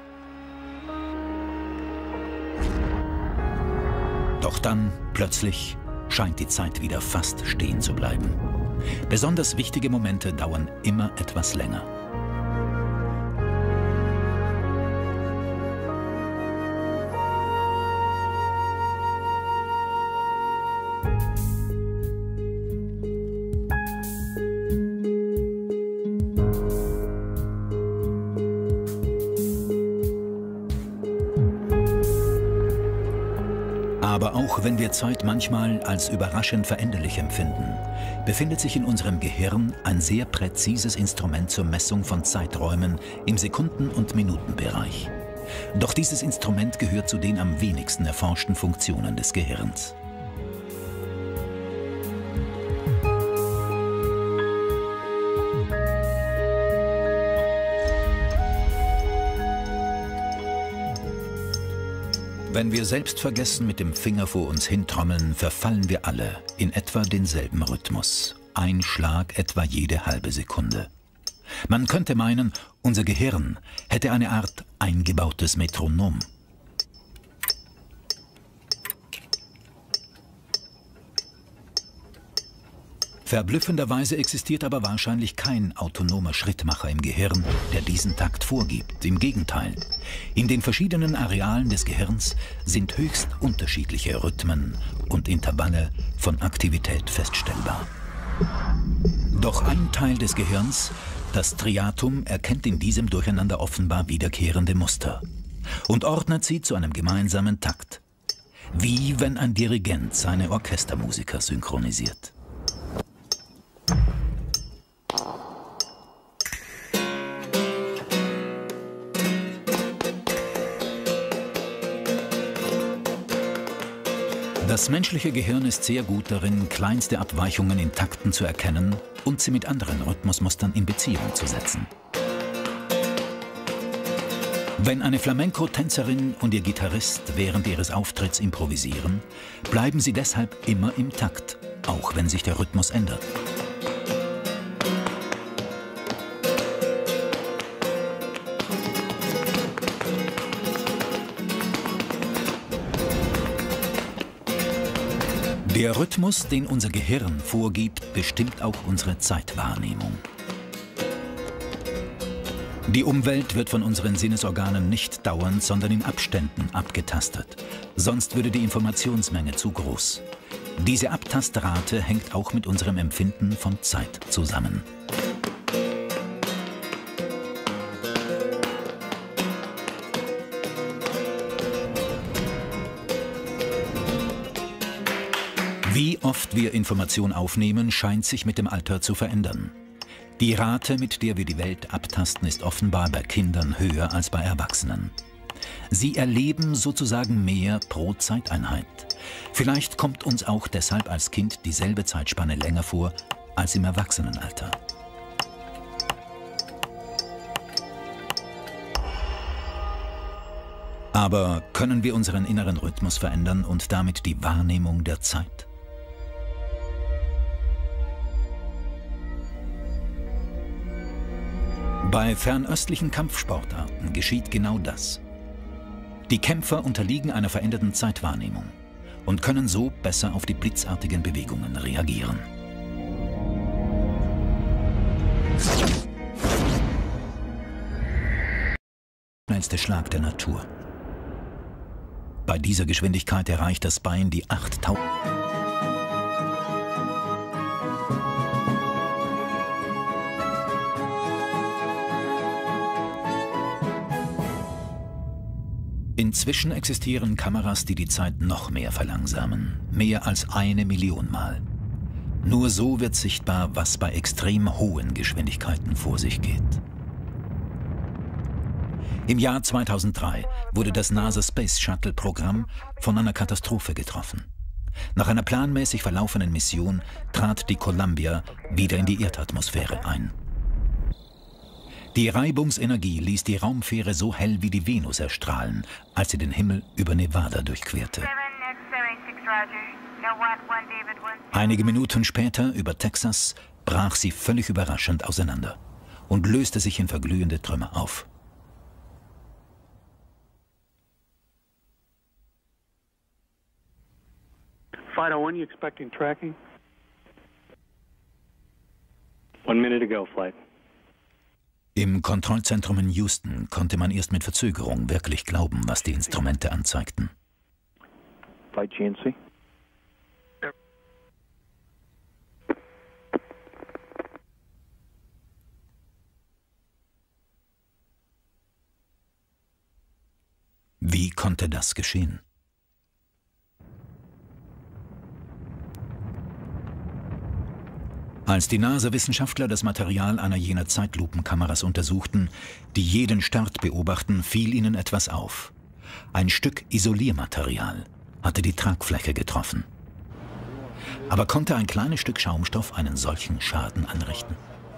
Doch dann, plötzlich, scheint die Zeit wieder fast stehen zu bleiben. Besonders wichtige Momente dauern immer etwas länger. Aber auch wenn wir Zeit manchmal als überraschend veränderlich empfinden, befindet sich in unserem Gehirn ein sehr präzises Instrument zur Messung von Zeiträumen im Sekunden- und Minutenbereich. Doch dieses Instrument gehört zu den am wenigsten erforschten Funktionen des Gehirns. Wenn wir selbstvergessen mit dem Finger vor uns hintrommeln, verfallen wir alle in etwa denselben Rhythmus. Ein Schlag etwa jede halbe Sekunde. Man könnte meinen, unser Gehirn hätte eine Art eingebautes Metronom. Verblüffenderweise existiert aber wahrscheinlich kein autonomer Schrittmacher im Gehirn, der diesen Takt vorgibt. Im Gegenteil, in den verschiedenen Arealen des Gehirns sind höchst unterschiedliche Rhythmen und Intervalle von Aktivität feststellbar. Doch ein Teil des Gehirns, das Striatum, erkennt in diesem Durcheinander offenbar wiederkehrende Muster und ordnet sie zu einem gemeinsamen Takt. Wie wenn ein Dirigent seine Orchestermusiker synchronisiert. Das menschliche Gehirn ist sehr gut darin, kleinste Abweichungen in Takten zu erkennen und sie mit anderen Rhythmusmustern in Beziehung zu setzen. Wenn eine Flamenco-Tänzerin und ihr Gitarrist während ihres Auftritts improvisieren, bleiben sie deshalb immer im Takt, auch wenn sich der Rhythmus ändert. Der Rhythmus, den unser Gehirn vorgibt, bestimmt auch unsere Zeitwahrnehmung. Die Umwelt wird von unseren Sinnesorganen nicht dauernd, sondern in Abständen abgetastet. Sonst würde die Informationsmenge zu groß. Diese Abtastrate hängt auch mit unserem Empfinden von Zeit zusammen. Wie oft wir Information aufnehmen, scheint sich mit dem Alter zu verändern. Die Rate, mit der wir die Welt abtasten, ist offenbar bei Kindern höher als bei Erwachsenen. Sie erleben sozusagen mehr pro Zeiteinheit. Vielleicht kommt uns auch deshalb als Kind dieselbe Zeitspanne länger vor als im Erwachsenenalter. Aber können wir unseren inneren Rhythmus verändern und damit die Wahrnehmung der Zeit? Bei fernöstlichen Kampfsportarten geschieht genau das. Die Kämpfer unterliegen einer veränderten Zeitwahrnehmung und können so besser auf die blitzartigen Bewegungen reagieren. Der schnellste Schlag der Natur. Bei dieser Geschwindigkeit erreicht das Bein die 8000. Inzwischen existieren Kameras, die die Zeit noch mehr verlangsamen. Mehr als 1 Million Mal. Nur so wird sichtbar, was bei extrem hohen Geschwindigkeiten vor sich geht. Im Jahr 2003 wurde das NASA Space Shuttle Programm von einer Katastrophe getroffen. Nach einer planmäßig verlaufenden Mission trat die Columbia wieder in die Erdatmosphäre ein. Die Reibungsenergie ließ die Raumfähre so hell wie die Venus erstrahlen, als sie den Himmel über Nevada durchquerte. Einige Minuten später, über Texas, brach sie völlig überraschend auseinander und löste sich in verglühende Trümmer auf. Fido 1, you expecting tracking? 1 minute to go, flight. Im Kontrollzentrum in Houston konnte man erst mit Verzögerung wirklich glauben, was die Instrumente anzeigten. Flight GNC. Wie konnte das geschehen? Als die NASA-Wissenschaftler das Material einer jener Zeitlupenkameras untersuchten, die jeden Start beobachten, fiel ihnen etwas auf. Ein Stück Isoliermaterial hatte die Tragfläche getroffen. Aber konnte ein kleines Stück Schaumstoff einen solchen Schaden anrichten?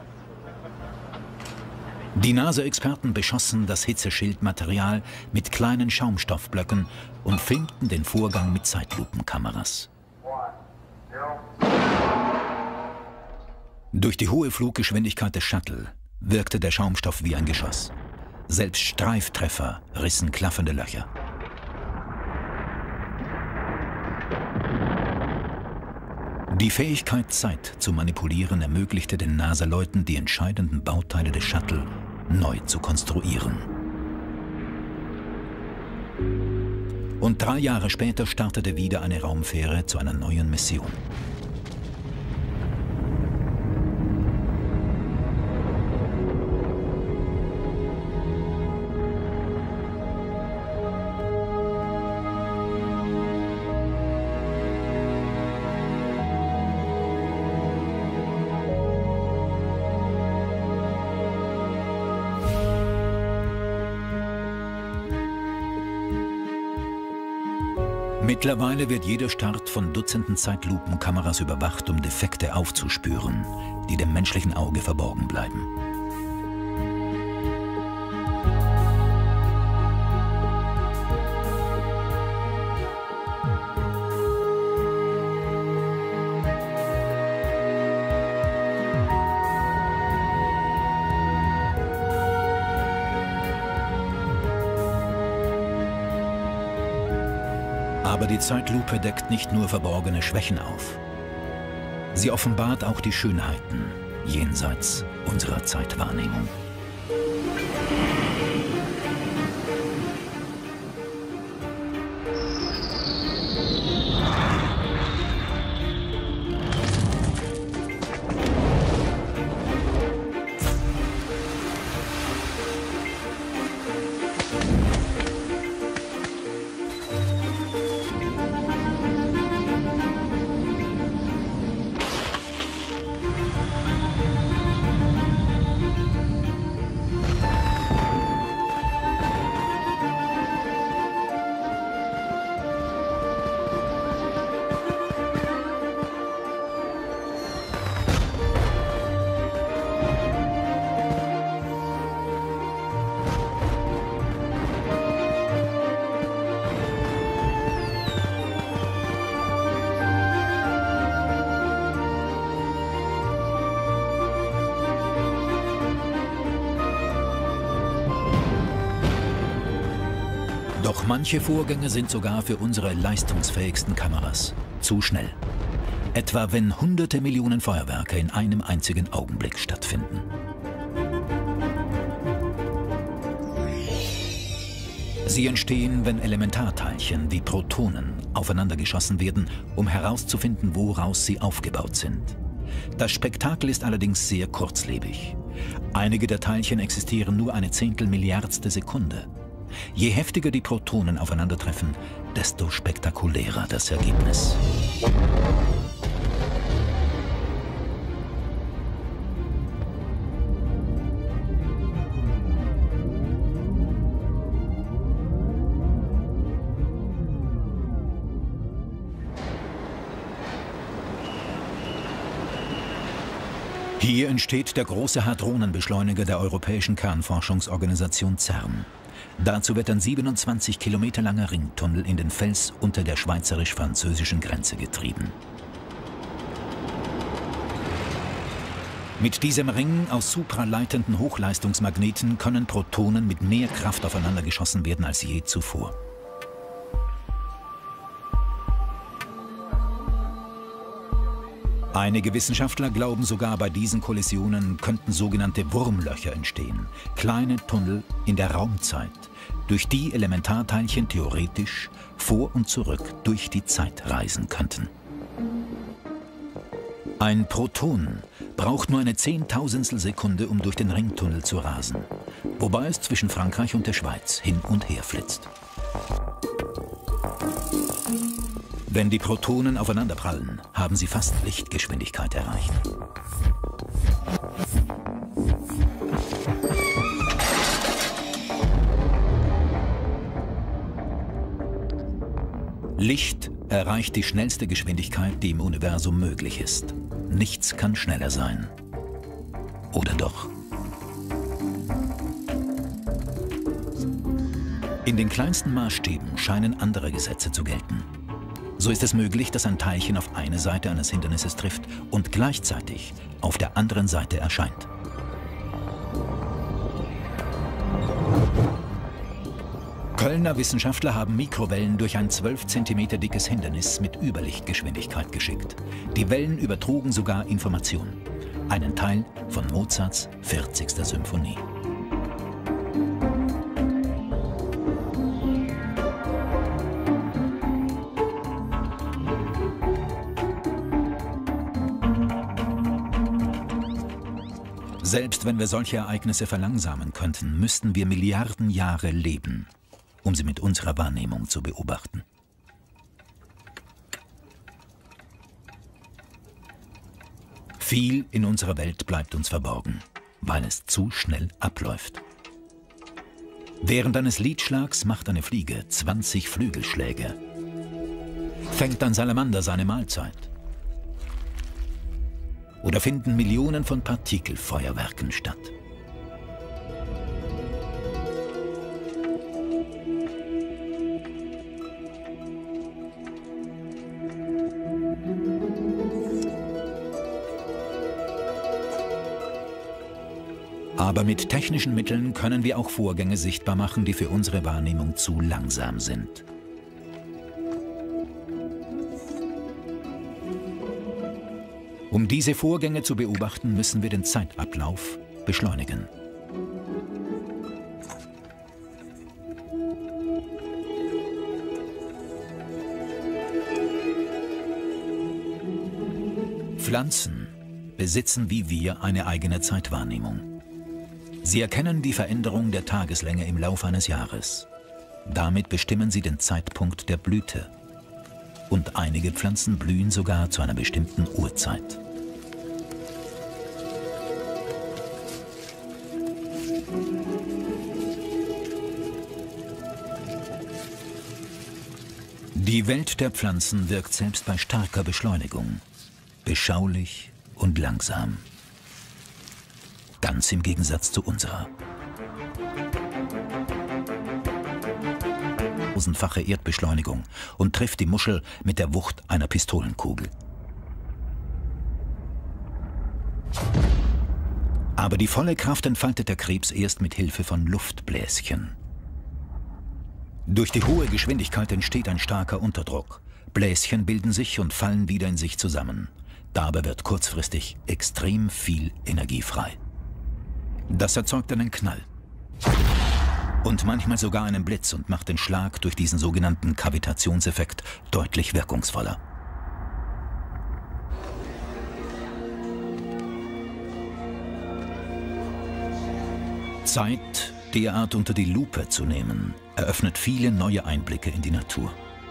Die NASA-Experten beschossen das Hitzeschildmaterial mit kleinen Schaumstoffblöcken und filmten den Vorgang mit Zeitlupenkameras. Durch die hohe Fluggeschwindigkeit des Shuttle wirkte der Schaumstoff wie ein Geschoss. Selbst Streiftreffer rissen klaffende Löcher. Die Fähigkeit, Zeit zu manipulieren, ermöglichte den NASA-Leuten, die entscheidenden Bauteile des Shuttle neu zu konstruieren. Und 3 Jahre später startete wieder eine Raumfähre zu einer neuen Mission. Mittlerweile wird jeder Start von Dutzenden Zeitlupenkameras überwacht, um Defekte aufzuspüren, die dem menschlichen Auge verborgen bleiben. Aber die Zeitlupe deckt nicht nur verborgene Schwächen auf. Sie offenbart auch die Schönheiten jenseits unserer Zeitwahrnehmung. Doch manche Vorgänge sind sogar für unsere leistungsfähigsten Kameras zu schnell. Etwa wenn hunderte Millionen Feuerwerke in einem einzigen Augenblick stattfinden. Sie entstehen, wenn Elementarteilchen wie Protonen aufeinandergeschossen werden, um herauszufinden, woraus sie aufgebaut sind. Das Spektakel ist allerdings sehr kurzlebig. Einige der Teilchen existieren nur eine Zehntelmilliardstel Sekunde. Je heftiger die Protonen aufeinandertreffen, desto spektakulärer das Ergebnis. Hier entsteht der große Hadronenbeschleuniger der Europäischen Kernforschungsorganisation CERN. Dazu wird ein 27 Kilometer langer Ringtunnel in den Fels unter der schweizerisch-französischen Grenze getrieben. Mit diesem Ring aus supraleitenden Hochleistungsmagneten können Protonen mit mehr Kraft aufeinander geschossen werden als je zuvor. Einige Wissenschaftler glauben sogar, bei diesen Kollisionen könnten sogenannte Wurmlöcher entstehen, kleine Tunnel in der Raumzeit, durch die Elementarteilchen theoretisch vor und zurück durch die Zeit reisen könnten. Ein Proton braucht nur eine Zehntausendstel Sekunde, um durch den Ringtunnel zu rasen, wobei es zwischen Frankreich und der Schweiz hin und her flitzt. Wenn die Protonen aufeinanderprallen, haben sie fast Lichtgeschwindigkeit erreicht. Licht erreicht die schnellste Geschwindigkeit, die im Universum möglich ist. Nichts kann schneller sein. Oder doch? In den kleinsten Maßstäben scheinen andere Gesetze zu gelten. So ist es möglich, dass ein Teilchen auf eine Seite eines Hindernisses trifft und gleichzeitig auf der anderen Seite erscheint. Kölner Wissenschaftler haben Mikrowellen durch ein 12 cm dickes Hindernis mit Überlichtgeschwindigkeit geschickt. Die Wellen übertrugen sogar Informationen. Einen Teil von Mozarts 40. Symphonie. Selbst wenn wir solche Ereignisse verlangsamen könnten, müssten wir Milliarden Jahre leben, um sie mit unserer Wahrnehmung zu beobachten. Viel in unserer Welt bleibt uns verborgen, weil es zu schnell abläuft. Während eines Liedschlags macht eine Fliege 20 Flügelschläge. Fängt ein Salamander seine Mahlzeit? Oder finden Millionen von Partikelfeuerwerken statt? Aber mit technischen Mitteln können wir auch Vorgänge sichtbar machen, die für unsere Wahrnehmung zu langsam sind. Um diese Vorgänge zu beobachten, müssen wir den Zeitablauf beschleunigen. Pflanzen besitzen wie wir eine eigene Zeitwahrnehmung. Sie erkennen die Veränderung der Tageslänge im Lauf eines Jahres. Damit bestimmen sie den Zeitpunkt der Blüte. Und einige Pflanzen blühen sogar zu einer bestimmten Uhrzeit. Die Welt der Pflanzen wirkt selbst bei starker Beschleunigung, beschaulich und langsam. Ganz im Gegensatz zu unserer. Tausendfache Erdbeschleunigung und trifft die Muschel mit der Wucht einer Pistolenkugel. Aber die volle Kraft entfaltet der Krebs erst mit Hilfe von Luftbläschen. Durch die hohe Geschwindigkeit entsteht ein starker Unterdruck. Bläschen bilden sich und fallen wieder in sich zusammen. Dabei wird kurzfristig extrem viel Energie frei. Das erzeugt einen Knall. Und manchmal sogar einen Blitz und macht den Schlag durch diesen sogenannten Kavitationseffekt deutlich wirkungsvoller. Zeit, derart unter die Lupe zu nehmen, eröffnet viele neue Einblicke in die Natur.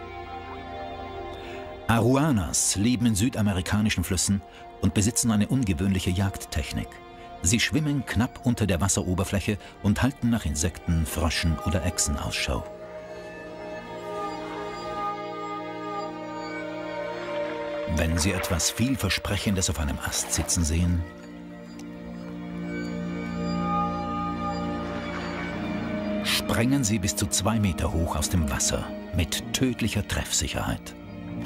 Arowanas leben in südamerikanischen Flüssen und besitzen eine ungewöhnliche Jagdtechnik. Sie schwimmen knapp unter der Wasseroberfläche und halten nach Insekten, Fröschen oder Echsen Ausschau. Wenn sie etwas Vielversprechendes auf einem Ast sitzen sehen, sprengen sie bis zu 2 Meter hoch aus dem Wasser mit tödlicher Treffsicherheit.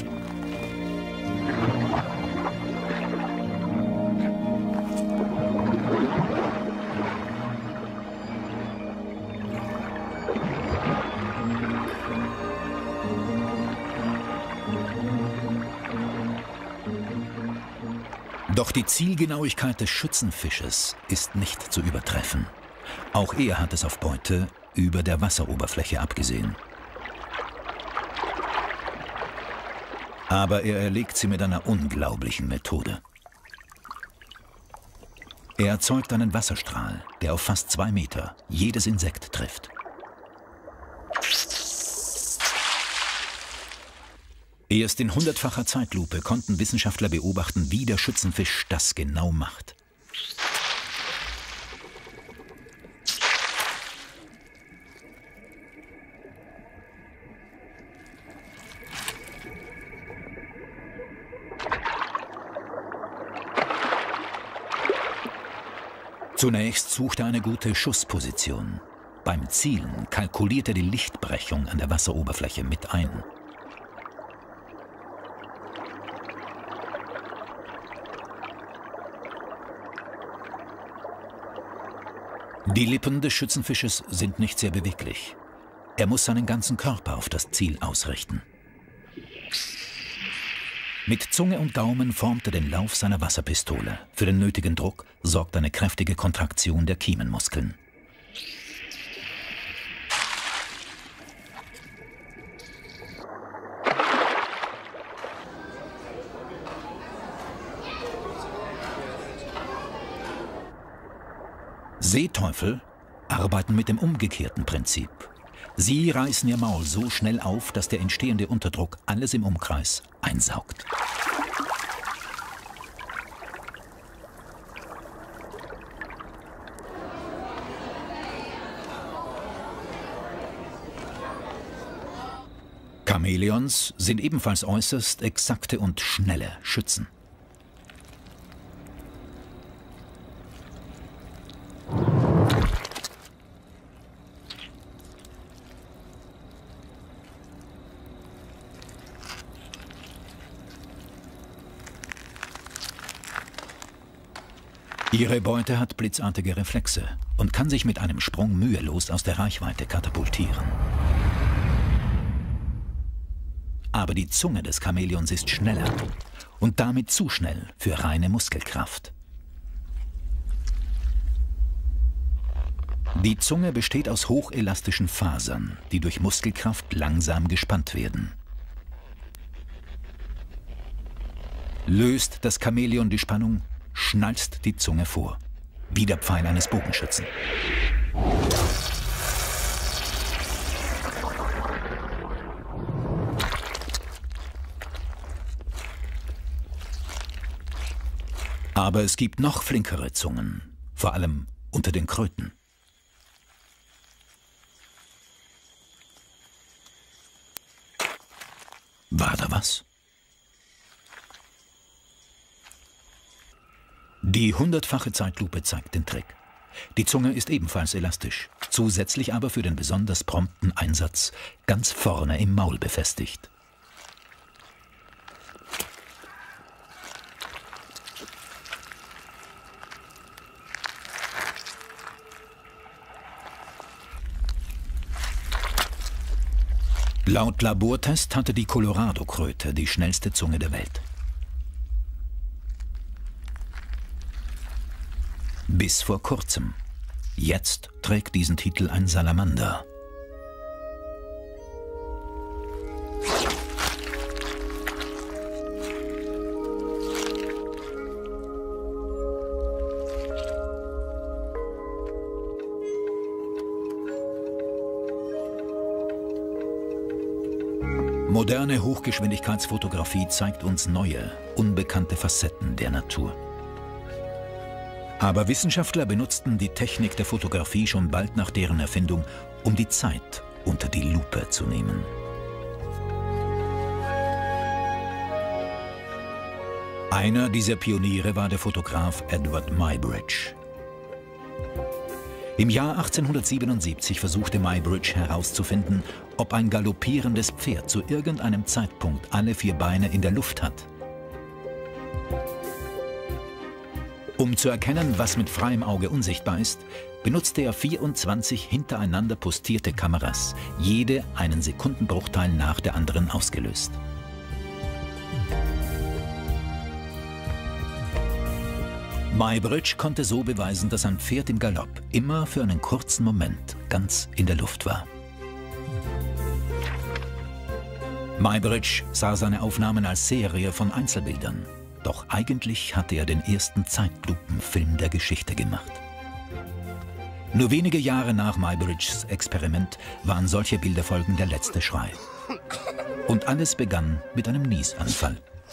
Doch die Zielgenauigkeit des Schützenfisches ist nicht zu übertreffen. Auch er hat es auf Beute über der Wasseroberfläche abgesehen. Aber er erlegt sie mit einer unglaublichen Methode. Er erzeugt einen Wasserstrahl, der auf fast 2 Meter jedes Insekt trifft. Erst in 100-facher Zeitlupe konnten Wissenschaftler beobachten, wie der Schützenfisch das genau macht. Zunächst sucht er eine gute Schussposition. Beim Zielen kalkuliert er die Lichtbrechung an der Wasseroberfläche mit ein. Die Lippen des Schützenfisches sind nicht sehr beweglich. Er muss seinen ganzen Körper auf das Ziel ausrichten. Mit Zunge und Gaumen formt er den Lauf seiner Wasserpistole. Für den nötigen Druck sorgt eine kräftige Kontraktion der Kiemenmuskeln. Seeteufel arbeiten mit dem umgekehrten Prinzip. Sie reißen ihr Maul so schnell auf, dass der entstehende Unterdruck alles im Umkreis einsaugt. Chamäleons sind ebenfalls äußerst exakte und schnelle Schützen. Ihre Beute hat blitzartige Reflexe und kann sich mit einem Sprung mühelos aus der Reichweite katapultieren. Aber die Zunge des Chamäleons ist schneller und damit zu schnell für reine Muskelkraft. Die Zunge besteht aus hochelastischen Fasern, die durch Muskelkraft langsam gespannt werden. Löst das Chamäleon die Spannung, schnalzt die Zunge vor, wie der Pfeil eines Bogenschützen. Aber es gibt noch flinkere Zungen, vor allem unter den Kröten. War da was? Die 100-fache Zeitlupe zeigt den Trick. Die Zunge ist ebenfalls elastisch, zusätzlich aber für den besonders prompten Einsatz ganz vorne im Maul befestigt. Laut Labortest hatte die Colorado-Kröte die schnellste Zunge der Welt. Bis vor kurzem. Jetzt trägt diesen Titel ein Salamander. Moderne Hochgeschwindigkeitsfotografie zeigt uns neue, unbekannte Facetten der Natur. Aber Wissenschaftler benutzten die Technik der Fotografie schon bald nach deren Erfindung, um die Zeit unter die Lupe zu nehmen. Einer dieser Pioniere war der Fotograf Edward Muybridge. Im Jahr 1877 versuchte Muybridge herauszufinden, ob ein galoppierendes Pferd zu irgendeinem Zeitpunkt alle 4 Beine in der Luft hat. Um zu erkennen, was mit freiem Auge unsichtbar ist, benutzte er 24 hintereinander postierte Kameras, jede einen Sekundenbruchteil nach der anderen ausgelöst. Muybridge konnte so beweisen, dass ein Pferd im Galopp immer für einen kurzen Moment ganz in der Luft war. Muybridge sah seine Aufnahmen als Serie von Einzelbildern. Doch eigentlich hatte er den ersten Zeitlupenfilm der Geschichte gemacht. Nur wenige Jahre nach Muybridges Experiment waren solche Bilderfolgen der letzte Schrei. Und alles begann mit einem Niesanfall.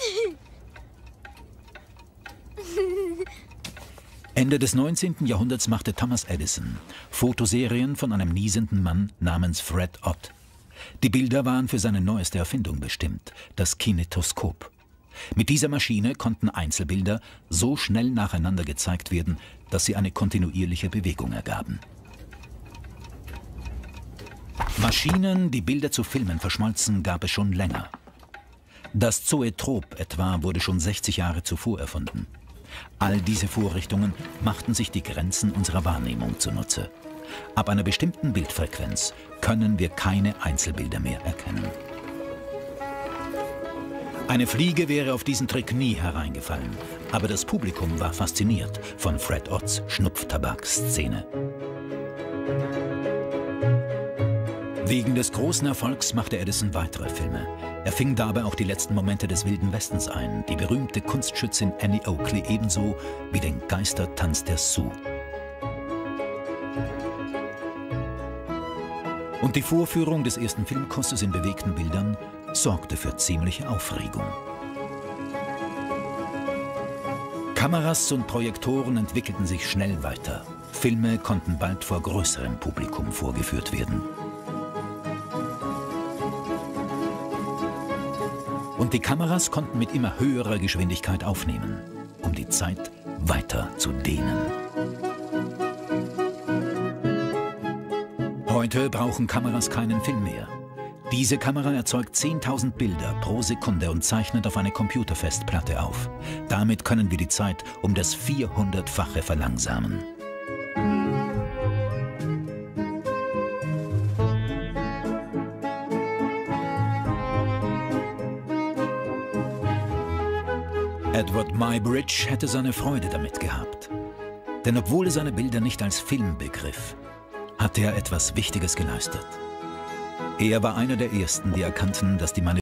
Ende des 19. Jahrhunderts machte Thomas Edison Fotoserien von einem niesenden Mann namens Fred Ott. Die Bilder waren für seine neueste Erfindung bestimmt, das Kinetoskop. Mit dieser Maschine konnten Einzelbilder so schnell nacheinander gezeigt werden, dass sie eine kontinuierliche Bewegung ergaben. Maschinen, die Bilder zu Filmen verschmolzen, gab es schon länger. Das Zoetrop etwa wurde schon 60 Jahre zuvor erfunden. All diese Vorrichtungen machten sich die Grenzen unserer Wahrnehmung zunutze. Ab einer bestimmten Bildfrequenz können wir keine Einzelbilder mehr erkennen. Eine Fliege wäre auf diesen Trick nie hereingefallen, aber das Publikum war fasziniert von Fred Otts Schnupftabak-Szene. Wegen des großen Erfolgs machte Edison weitere Filme. Er fing dabei auch die letzten Momente des Wilden Westens ein, die berühmte Kunstschützin Annie Oakley ebenso wie den Geistertanz der Sioux. Und die Vorführung des ersten Filmkurses in bewegten Bildern sorgte für ziemliche Aufregung. Kameras und Projektoren entwickelten sich schnell weiter. Filme konnten bald vor größerem Publikum vorgeführt werden. Und die Kameras konnten mit immer höherer Geschwindigkeit aufnehmen, um die Zeit weiter zu dehnen. Heute brauchen Kameras keinen Film mehr. Diese Kamera erzeugt 10.000 Bilder pro Sekunde und zeichnet auf eine Computerfestplatte auf. Damit können wir die Zeit um das 400-fache verlangsamen. Edward Muybridge hätte seine Freude damit gehabt. Denn obwohl er seine Bilder nicht als Film begriff, hatte er etwas Wichtiges geleistet. Er war einer der Ersten, die erkannten, dass die